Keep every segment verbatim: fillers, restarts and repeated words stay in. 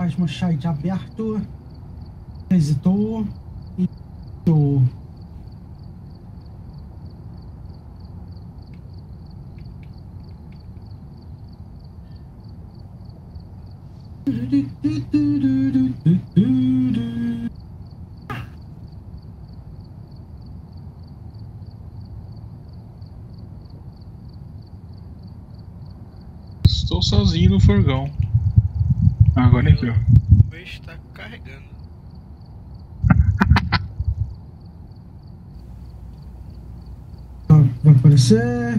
Faz um site aberto. Hesitou. E... tô. Estou sozinho no furgão. Agora aqui, ó. O peixe tá carregando. Vai aparecer.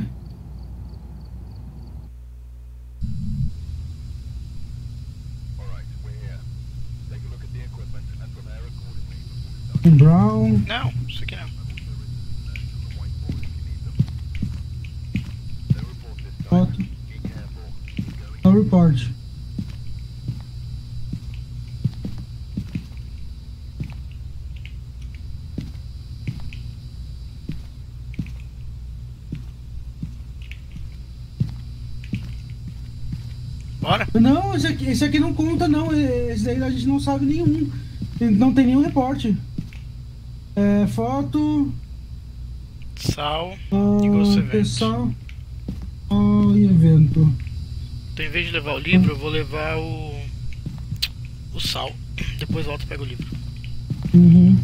Um Brown. Não, isso aqui não. Foto. No report. Bora? Não, esse aqui, esse aqui não conta não. Esse daí a gente não sabe nenhum. Não tem nenhum reporte. É, foto. Sal Ah, e Ghost Event. pessoal. Ah, e evento. Então, em vez de levar o livro, eu vou levar o. o sal. Depois volto e pego o livro. Uhum.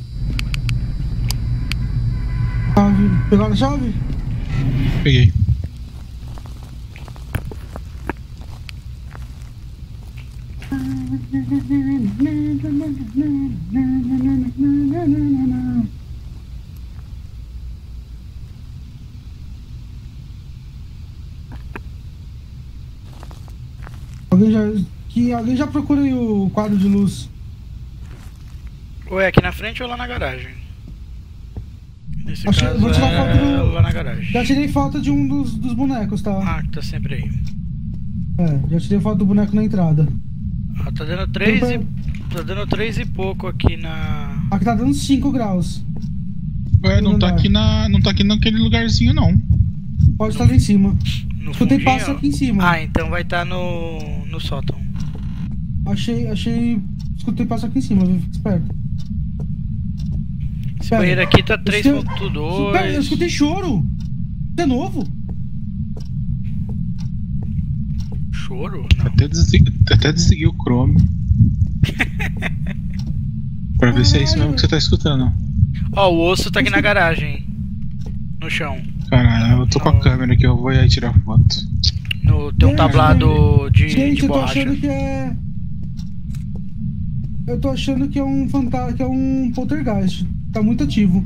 Chave. Pegaram a chave? Peguei. Alguém já, que, alguém já procura aí o quadro de luz. Ou é aqui na frente ou lá na garagem. Nesse Achei- caso vou tirar é foto do- lá na garagem. Já tirei foto de um dos, dos bonecos, tá? Ah, que tá sempre aí. É, já tirei foto do boneco na entrada. Ah, tá dando três Tem e. Tá dando três e pouco aqui na. Aqui tá dando cinco graus. Ué, não tá aqui na. Não tá aqui naquele lugarzinho não. Pode estar lá em cima. No Escutei fundinho. passo aqui em cima. Ah, então vai estar no. no sótão. Achei, achei. Escutei passo aqui em cima, viu? Fica esperto. Esse Pera, banheiro aqui tá esse- três ponto Pera, eu dois. escutei choro. De novo? Choro? Não. Até desliguei, até desliguei o Chrome. Pra ver se é isso mesmo que você tá escutando. Ó, o osso tá aqui na garagem. No chão. Caralho, eu tô com a câmera aqui, eu vou aí tirar foto. No, tem um É, tablado de, Gente, de eu tô borracha. achando que é. Eu tô achando que é um fantasma, que é um poltergeist. Tá muito ativo.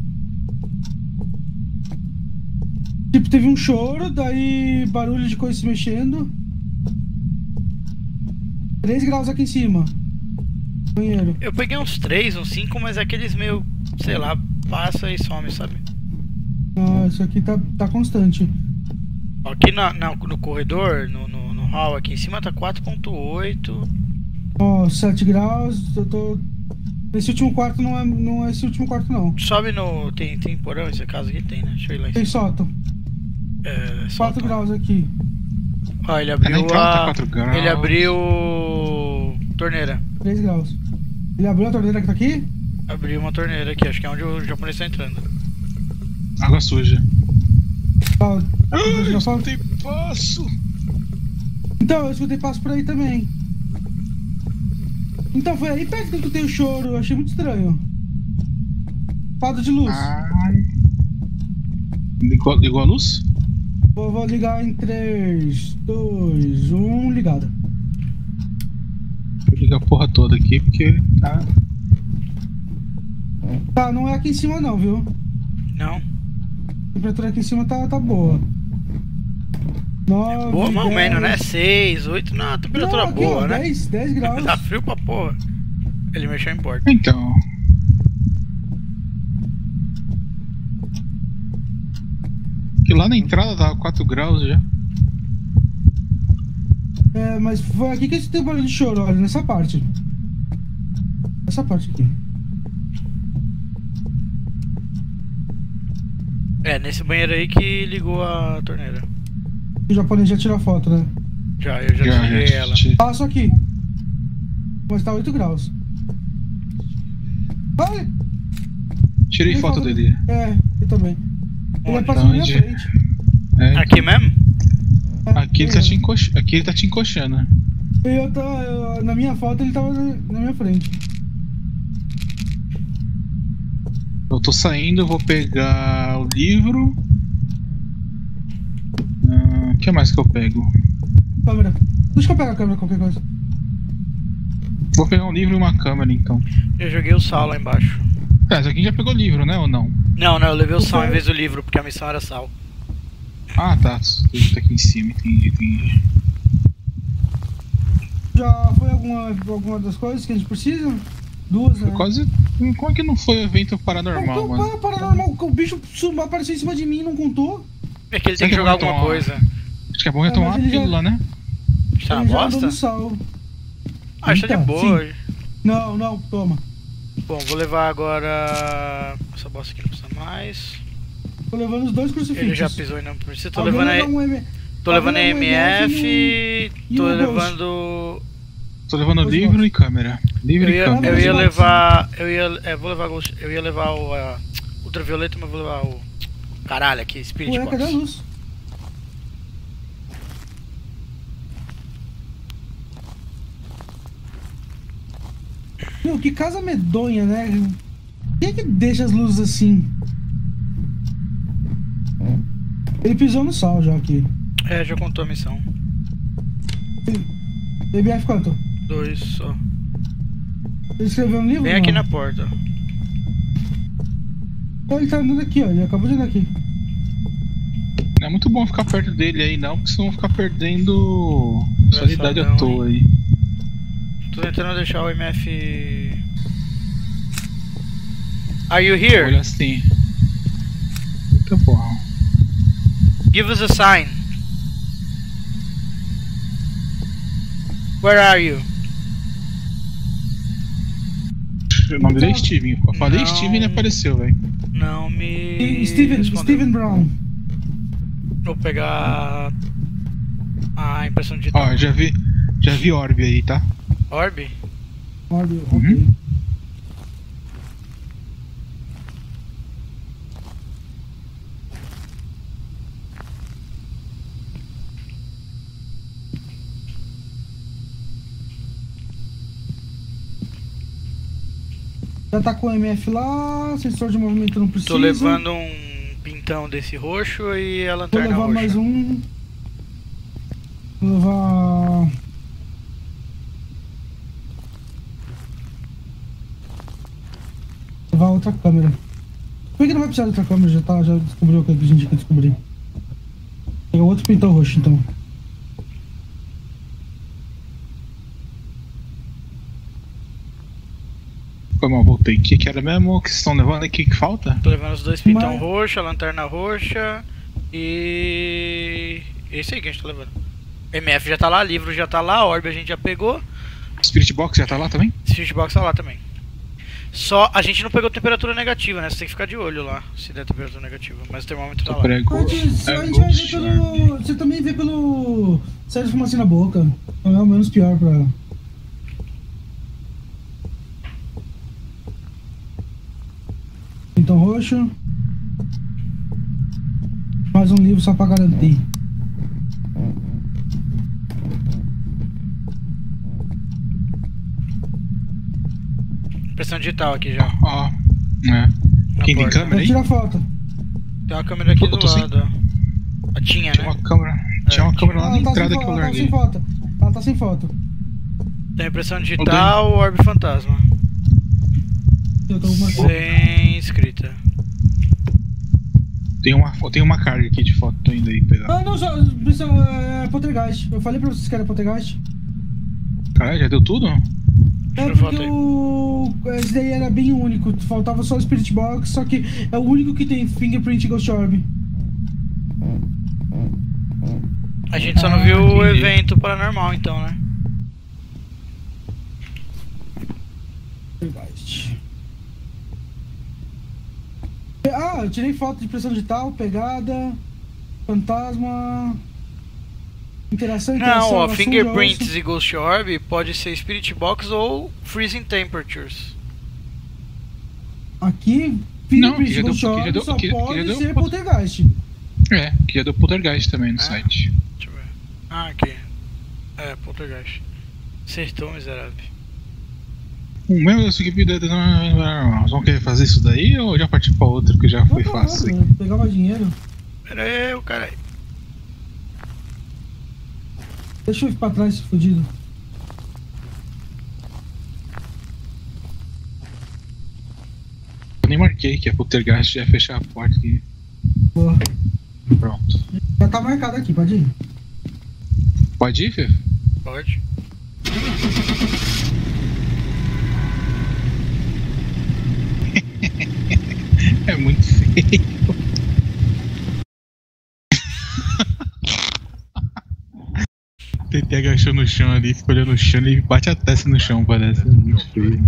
Tipo, teve um choro, daí barulho de coisa se mexendo. três graus aqui em cima. Banheiro. Eu peguei uns três, uns cinco, mas é aqueles meio, sei lá, passa e some, sabe? Ah, isso aqui tá, tá constante. Ó, aqui na, na- no corredor, no, no, no hall aqui em cima tá quatro ponto oito. Ó, sete graus. Eu tô. Esse último quarto não é, não é esse último quarto, não. Sobe no. Tem, tem porão essa casa aqui? Tem, né? Deixa eu ir lá em Tem cima. sótão. É, quatro sótão. graus aqui. Ó, ele É, na abriu entrada tá a. quatro graus. Ele abriu. Torneira. três graus. Ele abriu a torneira que tá aqui? Abriu uma torneira aqui, acho que é onde o japonês tá entrando. Água suja. Tá, Ah, já eu falo- escutei passo. Então, eu escutei passo por aí também. Então, foi aí perto que eu escutei o choro. Eu achei muito estranho. Quadro de luz. Ai. Ligou, ligou a luz? Vou, vou ligar em três, dois, um, ligada. Vou ligar a porra toda aqui porque tá. Tá, não é aqui em cima não, viu? Não? A temperatura aqui em cima tá, tá boa. nove, Boa, mais ou dez. menos, né? seis, oito, não, temperatura Não, aqui, boa, ó, né? dez, dez graus. Tá frio pra porra. Ele mexeu em porta. Então. Que lá na entrada tava quatro graus já. É, mas foi aqui que esse tem barulho de choro, olha, nessa parte. Essa parte aqui. É, nesse banheiro aí que ligou a torneira. O japonês já tirou a foto, né? Já, eu já, Já, desliguei já, ela. já. Passo aqui. Mas tá oito graus. Olha! Tirei Tem foto foto dele. É, eu também. Ele Onde? apareceu na minha Onde? frente. É, Aqui mesmo? É, aqui, ele tá te encox... aqui ele tá te encoxando. E eu tô, eu- na minha foto ele tava na, na minha frente. Eu tô saindo, eu vou pegar o livro. O que mais que eu pego? Câmera. Deixa eu pegar a câmera, qualquer coisa. Vou pegar um livro e uma câmera então. Eu joguei o sal lá embaixo. É, esse aqui já pegou livro, né? Ou não? Não, não, eu levei o O sal quê? em vez do livro, porque a missão era sal. Ah, tá. Ele tá aqui em cima, entendi, entendi. Já foi alguma, alguma das coisas que a gente precisa? Duas, né? Foi quase. Como é que não foi evento paranormal, Não, mano? não, paranormal, o bicho sum- apareceu em cima de mim e não contou. É que ele Será tem que que jogar eu vou alguma tomar- coisa. Acho que é bom É, retomar mas uma ele já- pílula, né? Tá uma Ele já andou bosta? no sal. Ah, está de Eita, boa sim. hoje. Não, não, toma. Bom, vou levar agora. Essa bosta aqui não precisa mais. Tô levando os dois crucifixos. Ele já pisou e não precisa. Tô Alguém levando leva a. um M- Tô levando a alguém leva um M F. e Tô um Ghost. levando. Tô levando Os livro nossos. e câmera. Livro Eu e ia, câmera. eu ia Os levar. Eu ia. É, vou levar. Ghost- Eu ia levar o. a ultravioleta, mas vou levar o. Caralho, aqui, Spirit Ué, cadê a Box. luz? Meu, que casa medonha, né? Quem é que deixa as luzes assim? Ele pisou no sal já aqui. É, já contou a missão. B B F quanto? Dois só. Ele escreveu um livro? Vem não? aqui na porta. Então ele tá andando aqui, ó. Ele acabou de andar aqui. Não é muito bom ficar perto dele aí, não, porque senão vão ficar perdendo sanidade à Engraçadão, toa aí. Tô tentando deixar o M F. Are you Olha here? assim. Eita porra. Give us a sign. Where are you? O nome dele é Steven. Eu falei Não. Steven e ele apareceu, velho. Não me. E Steven, respondeu. Steven Brown. Vou pegar a impressão digital. Ó, já vi. Já vi Orb aí, tá? Orb? Olha, Uhum. ok. Já tá com o M F lá, sensor de movimento não precisa. Tô levando um pintão desse roxo e a Vou lanterna levar roxa. mais um. Vou levar. Levar outra câmera. Por que não vai precisar de outra câmera? Já, tá, já descobriu o que a gente quer descobrir. Pega outro pintão roxo então. Foi mal, voltei. O que, que era mesmo? O que vocês estão levando aí? O que, que falta? Tô levando os dois pintão Mas- roxo, a lanterna roxa e. Esse aí que a gente tá levando. M F já tá lá, livro já tá lá, orb a gente já pegou. Spirit Box já tá lá também? Spirit Box tá lá também. Só a gente não pegou temperatura negativa, né? Você tem que ficar de olho lá se der temperatura negativa. Mas o termômetro tá Só lá. prego. A gente, É a gente vai ver Ghost pelo. Você também vê pelo. Sai de fumaça na boca. Não é o menos pior pra. Pintão roxo. Mais um livro só pra garantir. Impressão digital aqui já. Ó. É. Na Quem tem porta. câmera Vou aí? tirar foto. Tem uma câmera aqui Eu do tô sem- lado. ó. A tinha, Tinha né? uma câmera. Tinha uma câmera lá na Ela tá, sem, entrada fo- que eu ela tá larguei. sem foto. Ela tá sem foto. Tem impressão digital, orb fantasma. Eu tô marcando. Sem escrita. Tem uma, tem uma carga aqui de foto, tô indo aí pegar. Ah, não, só. Precisa, é, poltergeist. Eu falei pra vocês que era poltergeist. Caralho, já deu tudo? É eu porque voltei. o. Esse daí era bem único. Faltava só o Spirit Box, só que é o único que tem Fingerprint Ghost Orb. A gente só não Ah, viu o entendi. evento paranormal então, né? Poltergeist. Ah, eu tirei foto de impressão digital, pegada, fantasma. Interação, Não, interação, ó, assunto, Fingerprints osso. e Ghost Orb pode ser Spirit Box ou Freezing Temperatures. Aqui, Não, Fingerprint aqui já deu- Ghost aqui já Orb deu- só aqui- aqui já pode deu- ser Poltergeist. É, que já deu Poltergeist também no Ah. site. Deixa eu ver. Ah, aqui. É, Poltergeist. Acertou, miserável. O meu da Wikipedia nós vamos querer fazer isso daí ou já partir pra outro que já foi Não, fácil? não, pegar mais dinheiro. Pera aí, o cara aí. Deixa eu ir pra trás, esse fudido. Eu nem marquei que é Poltergeist, já ia fechar a porta aqui. Boa. Pronto. Já tá marcado aqui, pode ir. Pode ir, Fê? Pode. É muito feio. T T agachou no chão ali, ficou olhando no chão e bate a testa no chão, parece. É muito feio.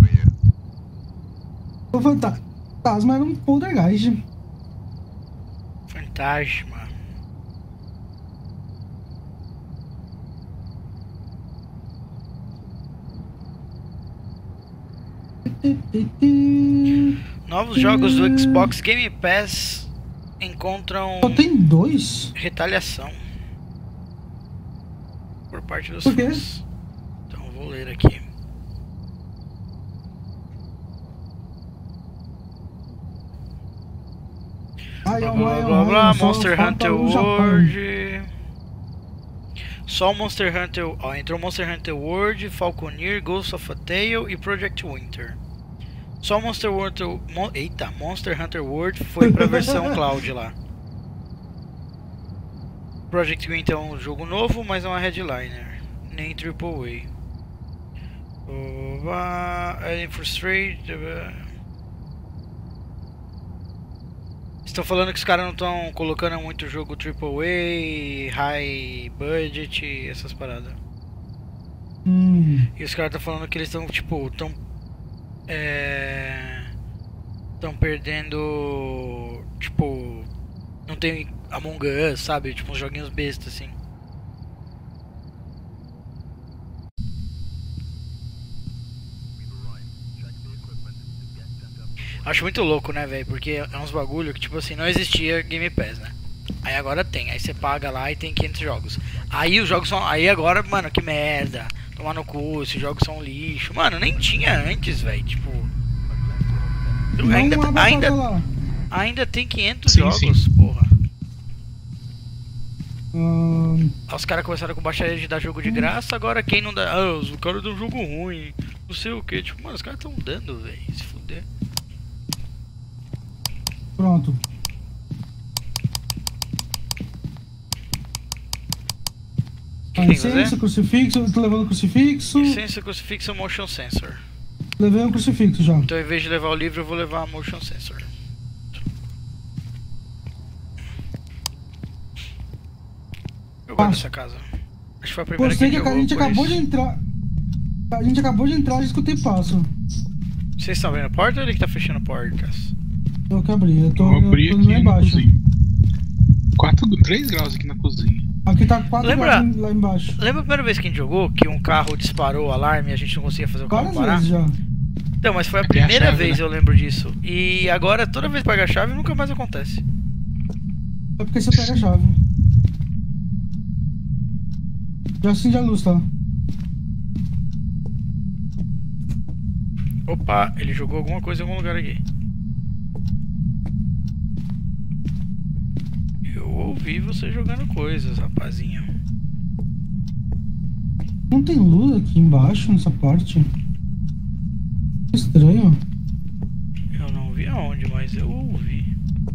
O fantasma era um Poltergeist. Fantasma. Novos jogos do Xbox Game Pass encontram Só tem dois? retaliação por parte dos Por quê? fãs. Então vou ler aqui. Ai, Blá ai, blá ai, blá ai, blá, só Monster falta Hunter o Japão. World. Só o Monster Hunter. Ó, entrou Monster Hunter World, Falconeer, Ghost of a Tale e Project Winter. Só o Monster Hunter. Mon, eita, Monster Hunter World foi pra versão cloud lá. Project Winter é um jogo novo, mas é uma headliner, nem triple A. Oba, Alien Frustrate. Estão falando que os caras não estão colocando muito jogo triple A, high budget, essas paradas. Hum, E os caras estão falando que eles estão, tipo, estão. É. Estão perdendo. Tipo. Não tem Among Us, sabe? Tipo, uns joguinhos bestas assim. Acho muito louco, né, velho? Porque é uns bagulho que, tipo assim, não existia Game Pass, né? Aí agora tem, aí você paga lá e tem quinhentos jogos. Aí os jogos são. Aí agora, mano, que merda. Tomar no cu, esses jogos são um lixo. Mano, nem tinha antes, velho. Tipo. não Ainda, abra a ainda, porta lá. ainda tem quinhentos Sim, jogos, sim. porra. Ahn, Aí os caras começaram com baixaria de dar jogo de graça, agora quem não dá. Ah, o cara deu um jogo ruim, não sei o que. Tipo, mano, os caras tão dando, velho. Se fuder. pronto. O que Ah, tem que fazer? licença, crucifixo, eu tô levando o crucifixo. Licença, crucifixo, motion sensor. Levei o crucifixo já. Então, em vez de levar o livro, eu vou levar a motion sensor. Eu gosto Passo. dessa casa. Acho que foi a primeira Gostei que que a a gente gente jogou. acabou por de isso. entrar. A gente acabou de entrar e escutei passo. Vocês estão vendo a porta ou ele que tá fechando portas? Eu que abri, eu tô, Eu abri eu tô aqui lá na embaixo. cozinha. quatro, três graus aqui na cozinha. Aqui tá quatro Lembra- graus lá embaixo. Lembra a primeira vez que a gente jogou que um carro disparou o alarme e a gente não conseguia fazer o carro Várias parar? vezes já. Então, mas foi a Tem a primeira chave, vez né? eu lembro disso. E agora, toda vez que pega a chave, nunca mais acontece. É porque você pega a chave. Já acende a luz, tá? Opa, ele jogou alguma coisa em algum lugar aqui. Eu ouvi você jogando coisas, rapazinho. Não tem luz aqui embaixo, nessa parte. Estranho. Eu não vi aonde, mas eu ouvi.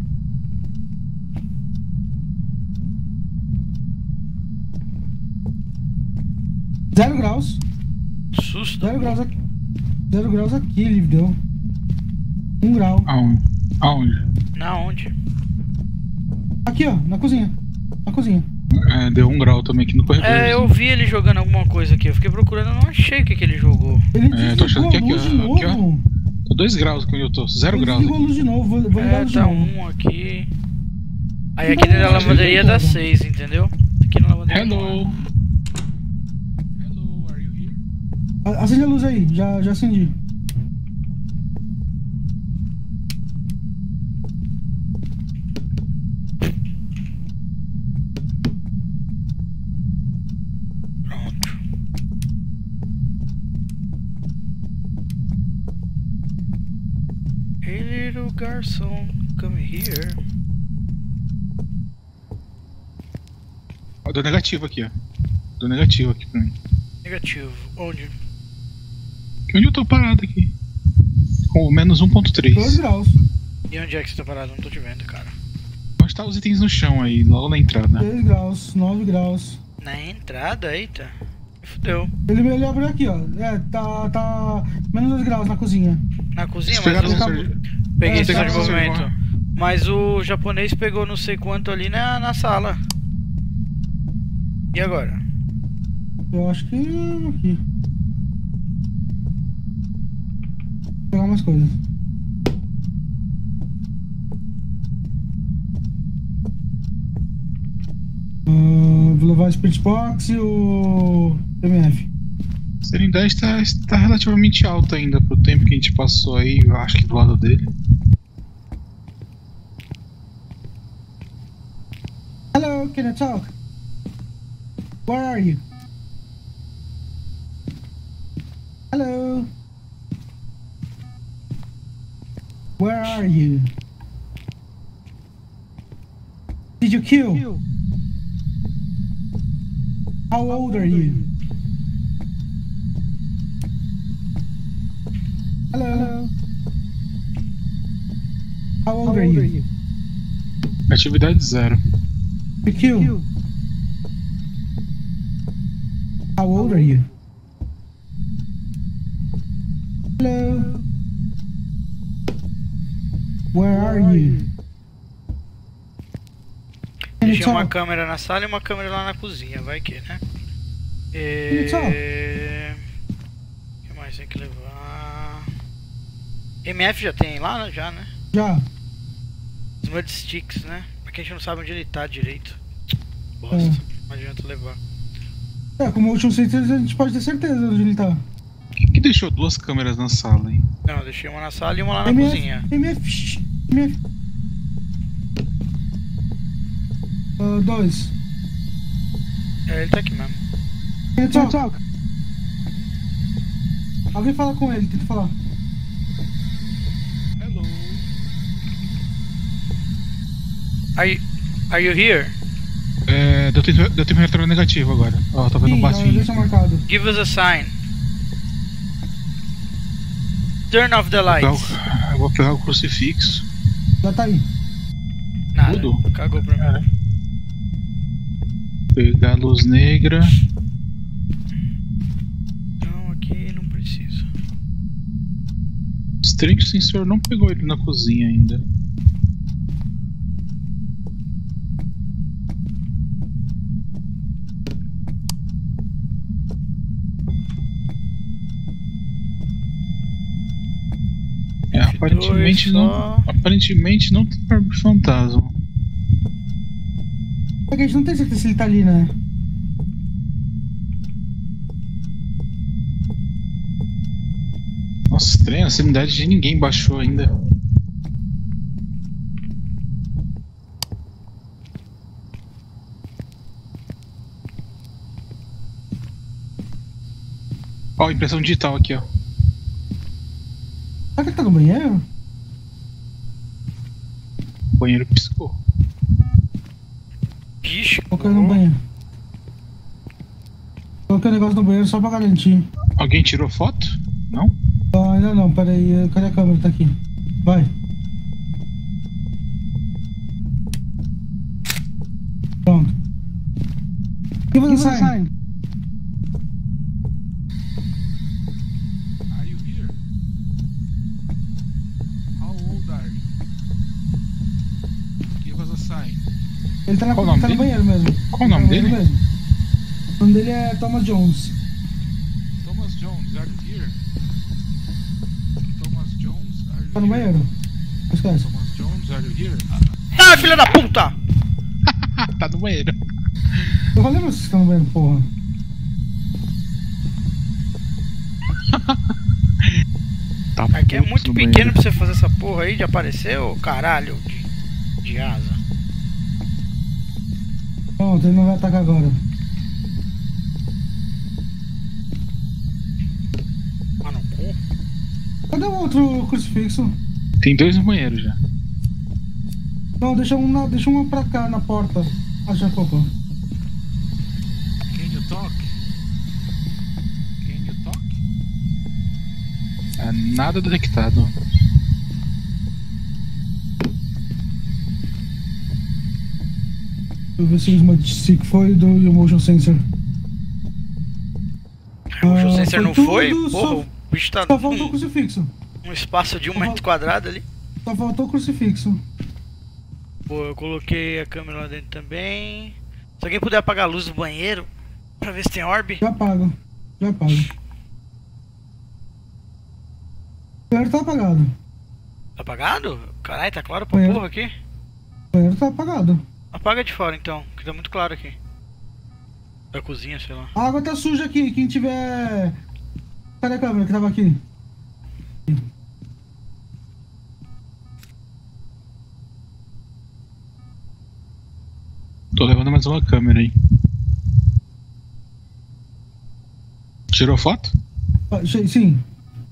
Zero graus. Susto. Zero graus aqui. Zero graus aqui, ele deu. Um grau. Aonde? Aonde? Na onde? Aqui, ó, na cozinha. Na cozinha. É, deu um grau também aqui no corredor. É, eu vi ele jogando alguma coisa aqui. Eu fiquei procurando, eu não achei o que, que ele jogou. Ele É, tô achando desligou que a aqui, luz ó, de aqui, ó. novo. Tô dois graus aqui onde eu tô. Zero Ele graus. desligou a Aqui. luz de novo. Vou, vou ligar a É, luz de tá novo. um aqui. Aí aqui na lavanderia dá seis, entendeu? Aqui na lavanderia. Hello. A- Acende a luz aí, já, já acendi. Pronto. Hey little garçom, come here. Ó, deu negativo aqui, ó. Deu negativo aqui pra mim. Negativo. Onde? Onde eu tô parado aqui? Com menos um ponto três. dois graus. E onde é que você tá parado? Não tô te vendo, cara. Onde tá os itens no chão aí, logo na entrada? dez graus, nove graus. Na entrada, eita. Me fudeu. Ele, ele abriu aqui, ó. É, tá, tá menos dois graus na cozinha. Na cozinha, Vocês mas pegaram o... o sensor- Peguei É, sensor de tá- movimento. Mas o japonês pegou não sei quanto ali na, na sala. E agora? Eu acho que aqui. Vou pegar umas coisas. Ah, vou levar o Spirit Box e o M F. A serenidade tá, tá relativamente alta ainda pro tempo que a gente passou aí, eu acho que do lado dele. Hello, can I talk? Where are you? Hello. Where are you? Did you kill? How old are you? Hello. How old are you? Atividade zero. You kill. How old are you? Hello. Where are you? Can you Deixei uma talk? câmera na sala e uma câmera lá na cozinha, vai que, né? Can you talk? E... O que mais tem que levar? M F já tem lá, né? Já, né? Já. Os Mud Sticks, né? Porque a gente não sabe onde ele tá direito. Bosta, É. não adianta levar. É, como o último sensor a gente pode ter certeza onde ele tá. Quem que deixou duas câmeras na sala aí? Não, eu deixei uma na sala e uma lá na M F, cozinha. M F, shh, M F. Ah, dois. É, ele tá aqui mesmo. Can you talk? talk? Alguém fala com ele, tenta falar. Hello. Are you, are you here? É, deu tempo, deu tempo retorno negativo agora. Ó, tá vendo um Sim, passinho. deixa marcado. Give us a sign. Turn off the Eu vou pegar lights. o- eu vou pegar o crucifixo. Já tá aí. Nada, Tudo? cagou pra mim. Pegar a luz negra. Não, aqui não precisa. Estranho que o sensor não pegou ele na cozinha ainda. É, aparentemente não, só. aparentemente não tem orbe fantasma. É que a gente não tem certeza se ele tá ali, né? Nossa, estranho, a sanidade de ninguém baixou ainda. Ó, impressão digital aqui, ó. Será que ele tá no banheiro? O banheiro piscou. Bicho, Coloquei no banheiro. Coloquei o negócio no banheiro só pra garantir. Alguém tirou foto? Não? Ah, ainda não, peraí. Cadê a câmera? Tá aqui. Vai. Pronto. Give us a sign. Are you here? How old are you? Give us a sign. Ele tá, na, Qual o nome tá no dele? banheiro mesmo. Qual o nome Tá no dele? banheiro mesmo. O nome dele é Thomas Jones. Thomas Jones, are you here? Thomas Jones, are you Tá no here? banheiro. Esquece. Thomas Jones, are you here? ah, filha da puta! Tá no banheiro. Eu falei pra vocês que tá no banheiro, porra. Aqui é Putz, muito no pequeno banheiro. pra você fazer essa porra aí de aparecer, ô caralho de, de asa. Pronto, ele não vai atacar agora. Ah, no cu? Cadê o outro crucifixo? Tem dois no banheiro já. Não, deixa um, na, deixa um pra cá na porta. Ah, já colocou. Can you talk? Can you talk? É, nada detectado. Deixa eu ver se o Smart Stick foi do Motion Sensor. O Motion Ah, Sensor foi não tudo, foi? só- Porra, o bicho tá Só faltou o num crucifixo. um espaço de um Só metro fal- quadrado ali. Só faltou o crucifixo. Pô, eu coloquei a câmera lá dentro também. Se alguém puder apagar a luz do banheiro pra ver se tem orb. Já apago. Já apago. O banheiro tá apagado. Tá apagado? Caralho, tá claro pra Banheiro. porra aqui? O banheiro tá apagado. Apaga de fora então, que tá muito claro aqui. Da cozinha, sei lá. A água tá suja aqui. Quem tiver... Cadê a câmera que tava aqui? Tô levando mais uma câmera aí. Tirou foto? Ah, che- sim.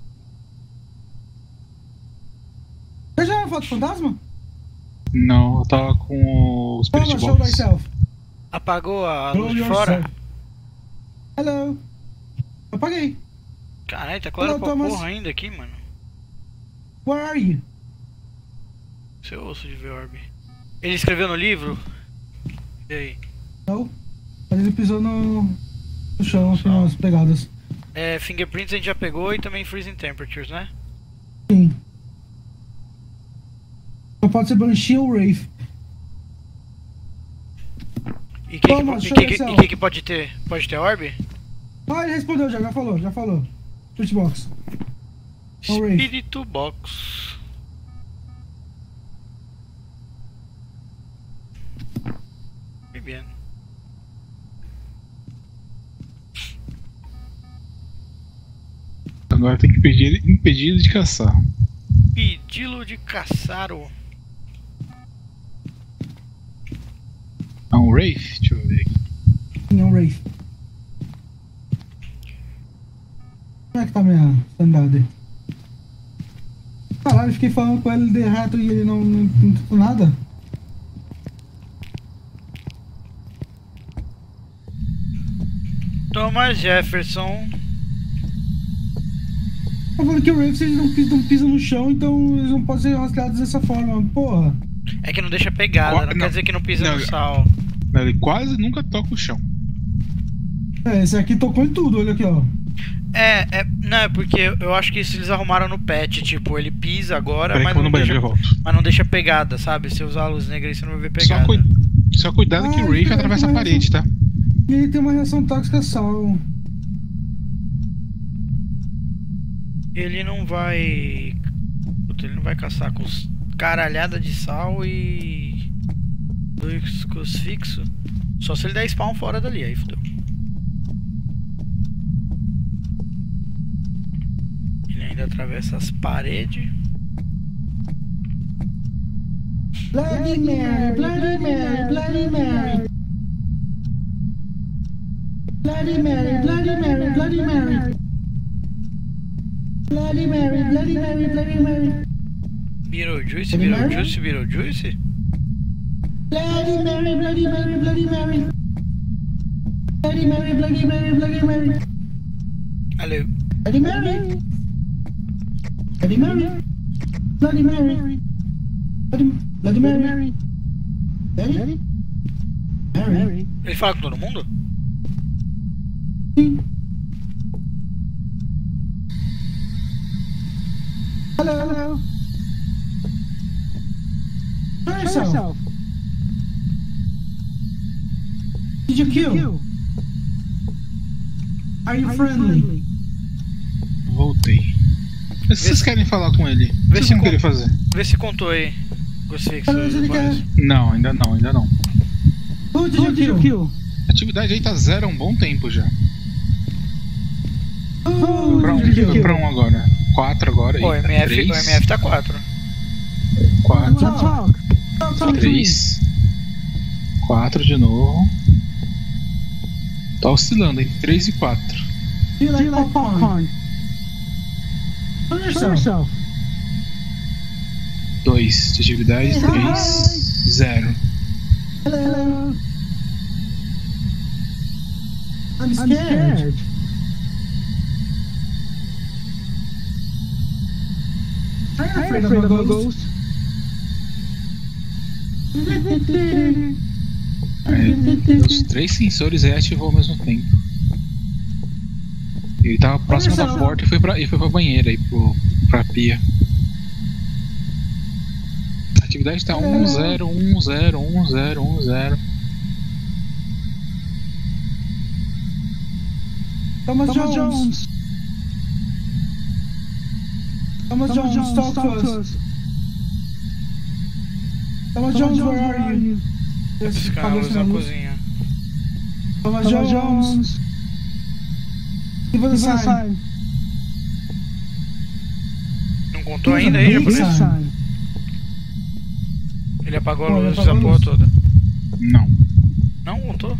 Você já viu a foto fantasma? Não, eu tava com o Spirit Toma, show Box. thyself. Apagou a Show luz de fora? yourself. Hello. Apaguei. Caralho, tá claro Hello, pra Thomas. porra ainda aqui, mano. Where are you? Seu osso de ver orb. Ele escreveu no livro? E aí? Não. Mas ele pisou no, no chão, assim, nas pegadas. É, fingerprints a gente já pegou e também freezing temperatures, né? Sim. Só pode ser Banshee ou Wraith. E que, Toma, que, show que, que, yourself. e que que pode ter? Pode ter orb? Ah, ele respondeu já, já falou, já falou. Spirit Box. Não, Wraith. Espírito Box. Muy bien. Agora tem que impedir, impedir ele de caçar. Pedi-lo de caçar o. Ah, um Wraith? Deixa eu ver aqui. Não, Wraith. Como é que tá minha sanidade? Caralho, eu fiquei falando com ele de reto e ele não, não, não falou nada. Thomas Jefferson. Tá falando que o Wraith eles não pisam, não pisam no chão, então eles não podem ser rastreados dessa forma. Porra. É que não deixa pegada, Qua- não, não. quer dizer que não pisa Não, no sal. Não, ele quase nunca toca o chão. É, esse aqui tocou em tudo, olha aqui, ó. É, é, não, é porque eu acho que isso eles arrumaram no patch, tipo, ele pisa agora, Peraí que mas eu vou não, no banheiro, já deixa, volto. mas não deixa pegada, sabe? Se usar a luz negra aí você não vai ver Só, pegada. cui- só cuidado que Ah, o Wraith ele- atravessa a ele- parede, tá? E ele tem uma reação tóxica a sal. Ele não vai. Puta, ele não vai caçar com os caralhada de sal e. dois crucifixos. Só se ele der spawn fora dali, aí fodeu. Ele ainda atravessa as paredes. Bloody Mary, Bloody Mary, Bloody Mary. Bloody Mary, Bloody Mary, Bloody Mary. Bloody Mary, Bloody Mary, Bloody Mary. Beetlejuice, Bloody Mary? Beetlejuice, Beetlejuice? Bloody Mary, Bloody Mary, Bloody Mary. Bloody Mary, Bloody Mary, Bloody Mary. Alô. Bloody Mary. Bloody Mary. Bloody Mary. Bloody, Bloody Mary. Bloody Mary. Ele fala com todo mundo? Sim. Hello, hello. Show yourself. Did you kill? Are you friendly? Voltei. Mas se vocês querem falar com ele, o que vocês se vão con- querer fazer? Vê se contou aí. Crucifixo. Mas ele quer- Boris. Não, ainda não, ainda não. Who did you kill? A atividade aí tá zero há um bom tempo já. Who Foi pra um, did you foi kill? pra um agora. quatro agora. Pô, o Eita, M F, três, o M F tá quatro. quatro, três, quatro de novo. Tá oscilando entre três e quatro. Do you like popcorn? Show yourself. dois de atividade, três, zero. Hello. I'm scared. I'm scared. I'm afraid, I'm afraid of a ghost. Aí, os três sensores aí ativou ao mesmo tempo. Ele tava próximo da porta e foi pra, e foi pra banheira aí, pro, pra pia. A atividade tá um, zero, um, zero, um, zero, um, zero. Thomas, Thomas Jones. Jones. Thomas, Thomas Jones, Jones, talk, talk to us. Thomas, Thomas Jones, Jones, where are you? Esse cara na cozinha. Thomas, Thomas Jones. Jones. Give us a sign. Não contou ainda aí, japonês? Ele apagou a luz da porra toda. Não. Não contou?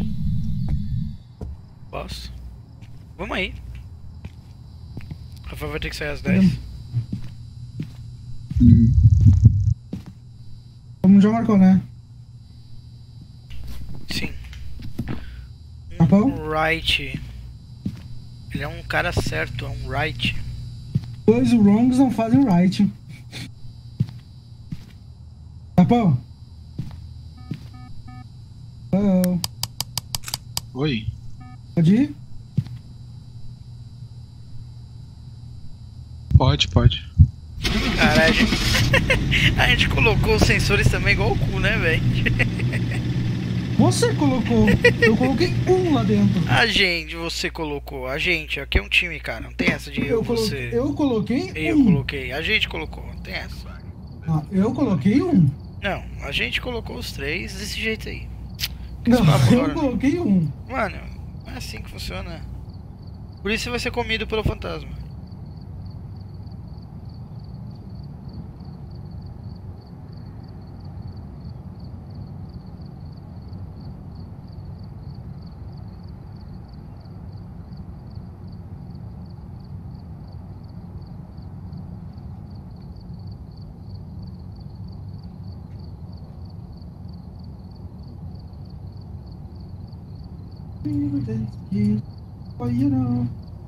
Bosta. Vamos aí. Rafael vai ter que sair às dez. Uhum. Como já marcou, né? Sim. Tá bom? Um right. Ele é um cara certo, é um right. Dois wrongs não fazem right. Tá bom? Oh. Oi. Pode ir? Pode, pode. Cara, a gente... a gente colocou os sensores também igual o cu, né, velho? Você colocou. Eu coloquei um lá dentro. A gente, você colocou. A gente, aqui é um time, cara. Não tem essa de eu, eu você. Eu coloquei Eu um. coloquei. A gente colocou. Não tem essa. Ah, eu coloquei um. Não, a gente colocou os três desse jeito aí. Não, eu agora, coloquei um. Mano, não é assim que funciona. Por isso você vai ser comido pelo fantasma. Well, you know.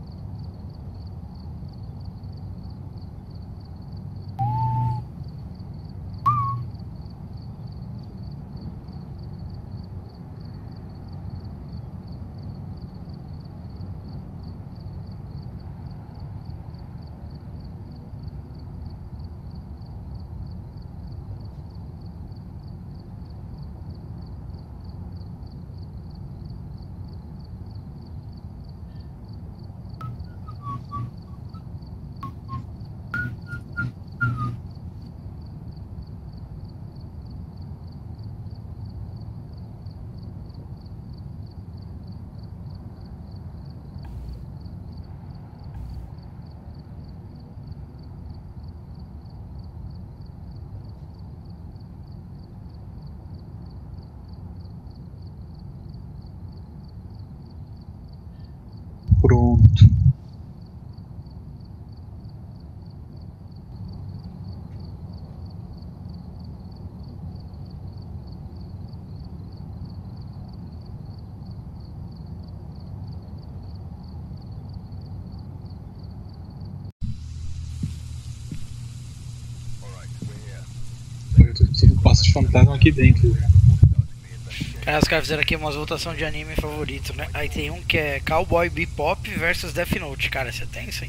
Pronto. Eu tô sendo passo de fantasma aqui dentro. Cara, os caras fizeram aqui umas votações de anime favorito, né? Aí tem um que é Cowboy Bebop versus Death Note. Cara, você tem isso aí?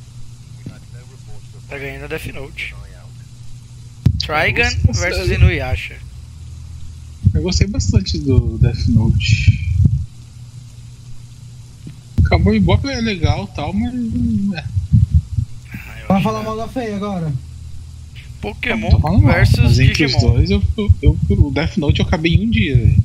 Tá ganhando Death Note. Trigun versus Inuyasha. Eu gostei bastante do Death Note. Cowboy Bebop é legal e tal, mas... Ah, Vai falar mal da feia agora. Pokémon versus mas entre Digimon. os dois, eu, eu, eu, o Death Note eu acabei em um dia, velho.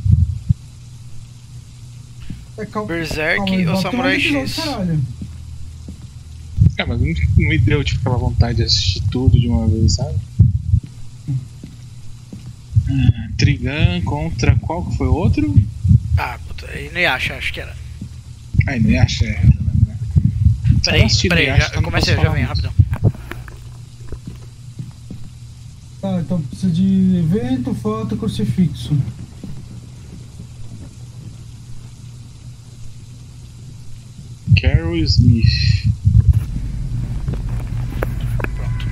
É cal... Berserk Calma, ou Bob, Samurai tem mais X? episódio, caralho. É, mas não me deu tipo, aquela vontade de assistir tudo de uma vez, sabe? Ah, Trigun contra qual que foi o outro? Ah, puta, Inuyasha, acho que era. Ah, Inuyasha, é. Peraí, peraí, já, eu comecei, já venho, rapidão. Tá, então precisa de evento, foto, crucifixo. Carol Smith. Pronto.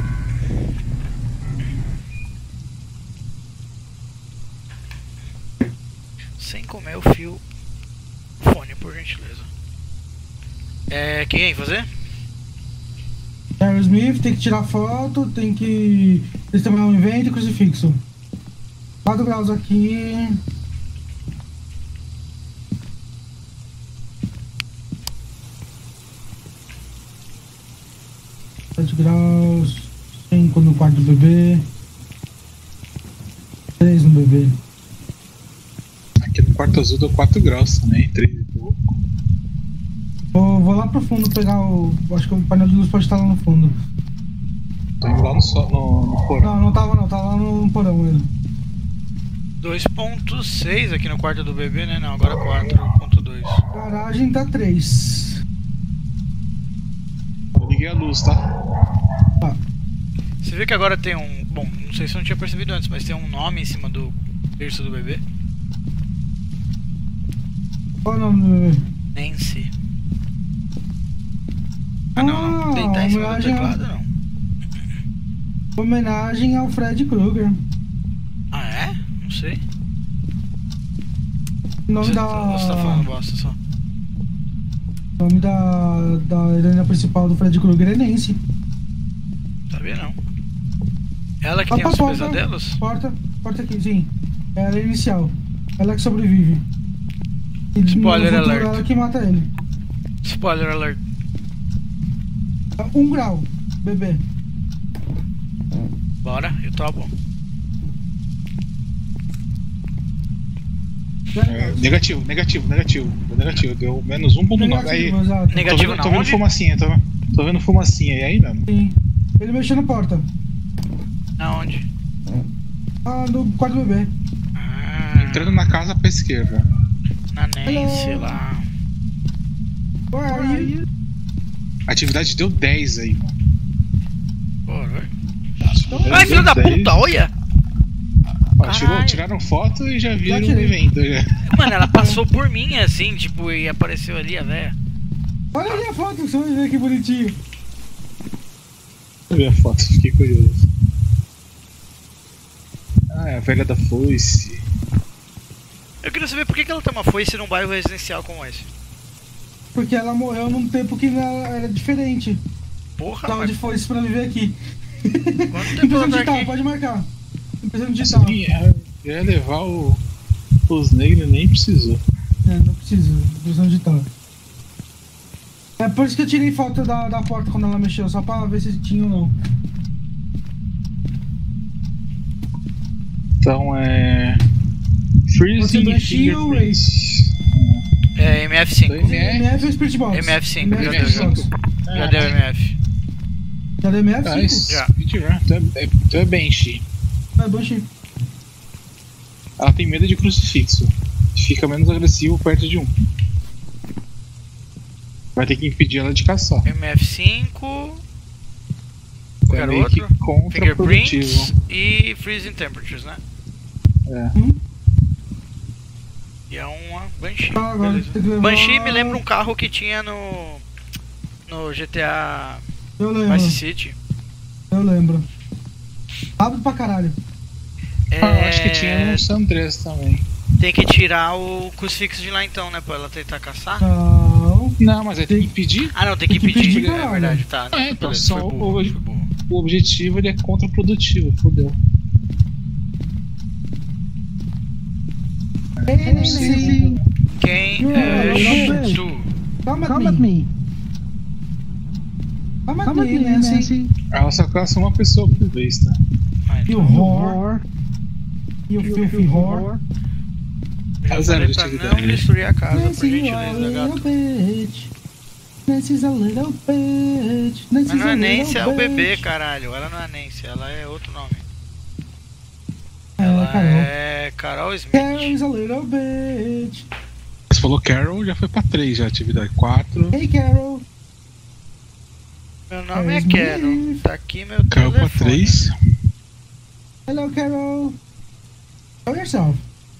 Sem comer o fio fone, por gentileza. É, quem vem fazer? Carol Smith, tem que tirar foto, tem que testemunhar um evento e crucifixo. quatro graus aqui. sete graus. cinco no quarto do bebê. três no bebê. Aqui no quarto azul deu quatro graus também, três e pouco. Vou, vou lá pro fundo pegar o. Acho que o painel de luz pode estar lá no fundo. Tô indo lá no, so, no, no porão. Não, não tava não, tá lá no porão ele. dois ponto seis aqui no quarto do bebê, né? Não, agora quatro ponto dois. Garagem tá três. Eu liguei a luz, tá? Tá. Você viu que agora tem um... Bom, não sei se eu não tinha percebido antes, mas tem um nome em cima do berço do bebê. Qual é o nome do bebê? Nancy. Ah, não, não. Deitar em cima do homenagem a- teclado, não. Homenagem ao Fred Krueger. Ah, é? Não sei. O nome Você, da. você tá falando bosta só. O nome da, da heroína principal do Fred Krueger é Nancy. Sabia não. Ela que Ah, tem tá, os porta, pesadelos? Porta, porta aqui, sim. Ela é a inicial. Ela é que sobrevive. E Spoiler no futuro, alert. ela que mata ele. Spoiler alert. Um grau, bebê. Bora, eu topo. É, negativo, negativo, negativo. Negativo, deu menos um ponto nove. Aí, Negativo, exato. Nega- tô Negativo vendo, tô na vendo onde? fumacinha, tô, tô vendo fumacinha. E aí, mano? Sim. Ele mexeu na porta. Aonde? Ah, no quarto do bebê. Ah, Entrando na casa pra esquerda. na Nancy Hello. lá. Where are you? A atividade deu dez aí, mano. Bora. Deu Ai, filho da dez. puta, olha! Ó, tirou- Caralho. tiraram foto e já viram o tirei. evento. Já. Mano, ela passou por mim assim, tipo, e apareceu ali a véia. Olha ali a foto, você vai ver que bonitinho. Deixa eu ver a foto, fiquei curioso. Ah, é a velha da foice. Eu queria saber por que que ela tem uma foice num bairro residencial como esse. Porque ela morreu num tempo que ela era diferente. Porra, Tava de mas foice pra viver aqui. quanto tempo Impressão ela tá digital, aqui? pode marcar. Impressão Nossa, digital. ia, ia levar o, os negros, nem precisou. É, não precisa, impressão digital. É por isso que eu tirei foto da, da porta quando ela mexeu, só pra ver se tinha ou não. Então é. Você Freezing do e X ou Fingerprints. É M F cinco. Dois. M F? M F ou Spirit Box? M F cinco, M já F deu, Spirit já. Box. Já deu M F. Já deu M F cinco? Nice. Já. Tu é, tu é Banshee. É, bom chip. Ela tem medo de crucifixo. Fica menos agressivo perto de um. Vai ter que impedir ela de caçar. M F cinco. É Qualquer meio que outro. contraprodutivo. Fingerprints e freezing temperatures, né? É. Hum? E é uma Banshee. Tá, agora Beleza. tem que levar... Banshee me lembra um carro que tinha no. No G T A Eu lembro, Vice City. eu lembro. Rápido pra caralho. É... Ah, eu acho que tinha no San Andreas também. Tem que tirar o crucifixo de lá então, né? Pra ela tentar caçar. Não. Não, mas aí tem que impedir. Ah, não, tem que Tem que pedir. pedir, É caralho. verdade, tá. Ah, é, então Beleza, só foi burro, o- foi burro. O objetivo ele é contraprodutivo, fodeu. Ei, Nancy. Quem Não, é não, não. tu? Come at Come at me. me. Come at Come at me, me, Nancy. Nancy. Ela só caça uma pessoa por vez, tá? Ah, You então. whore. You filthy whore. Já Zero falei de pra atividade. não destruir a casa, por Nancy, you gentileza, are a gato. bitch. Nancy's a little bitch. Mas Nancy's não é a Nancy, little é o bebê, bitch. caralho. Ela não é Nancy, ela é outro nome. É, Ela Carol. é Carol Smith. Carol's a little bitch. Você falou Carol, já foi pra três já, atividade quatro. Hey, Carol. Meu nome é Smith. Carol. Tá aqui meu Caiu pra telefone. três. Hello, Carol. Show yourself.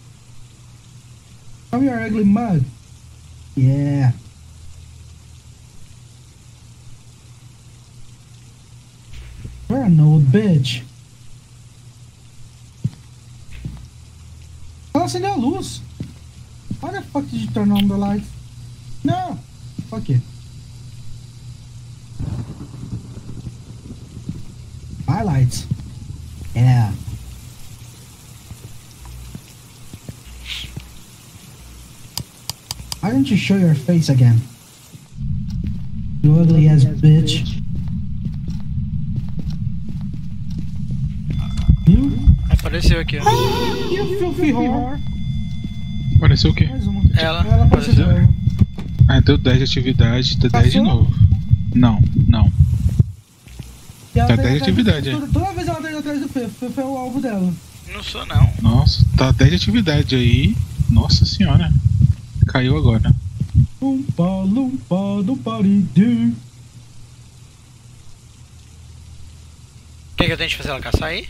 Show your ugly mug. Yeah. You're an old bitch. Ela acendeu a luz. Why the fuck did you turn on the lights? No. Fuck it. My lights. Yeah. Why don't you show your face again? You ugly ass bitch. You? Apareceu aqui, ó. You filthy whore. Apareceu o quê? Mais uma. Ela. Ela apareceu de Apareceu. novo. Ah, deu dez de atividade, deu dez de Passou? novo. Não, não. E ela Tá tá dez indo atrás atividade, do- é. Toda, toda vez ela tá indo atrás do Fê. Fê é o alvo dela. Não sou não. Nossa, tá dez de atividade aí. Nossa senhora. Caiu agora. Lumpa, lumpa, do paridu. Quer que eu tente fazer ela caçar aí?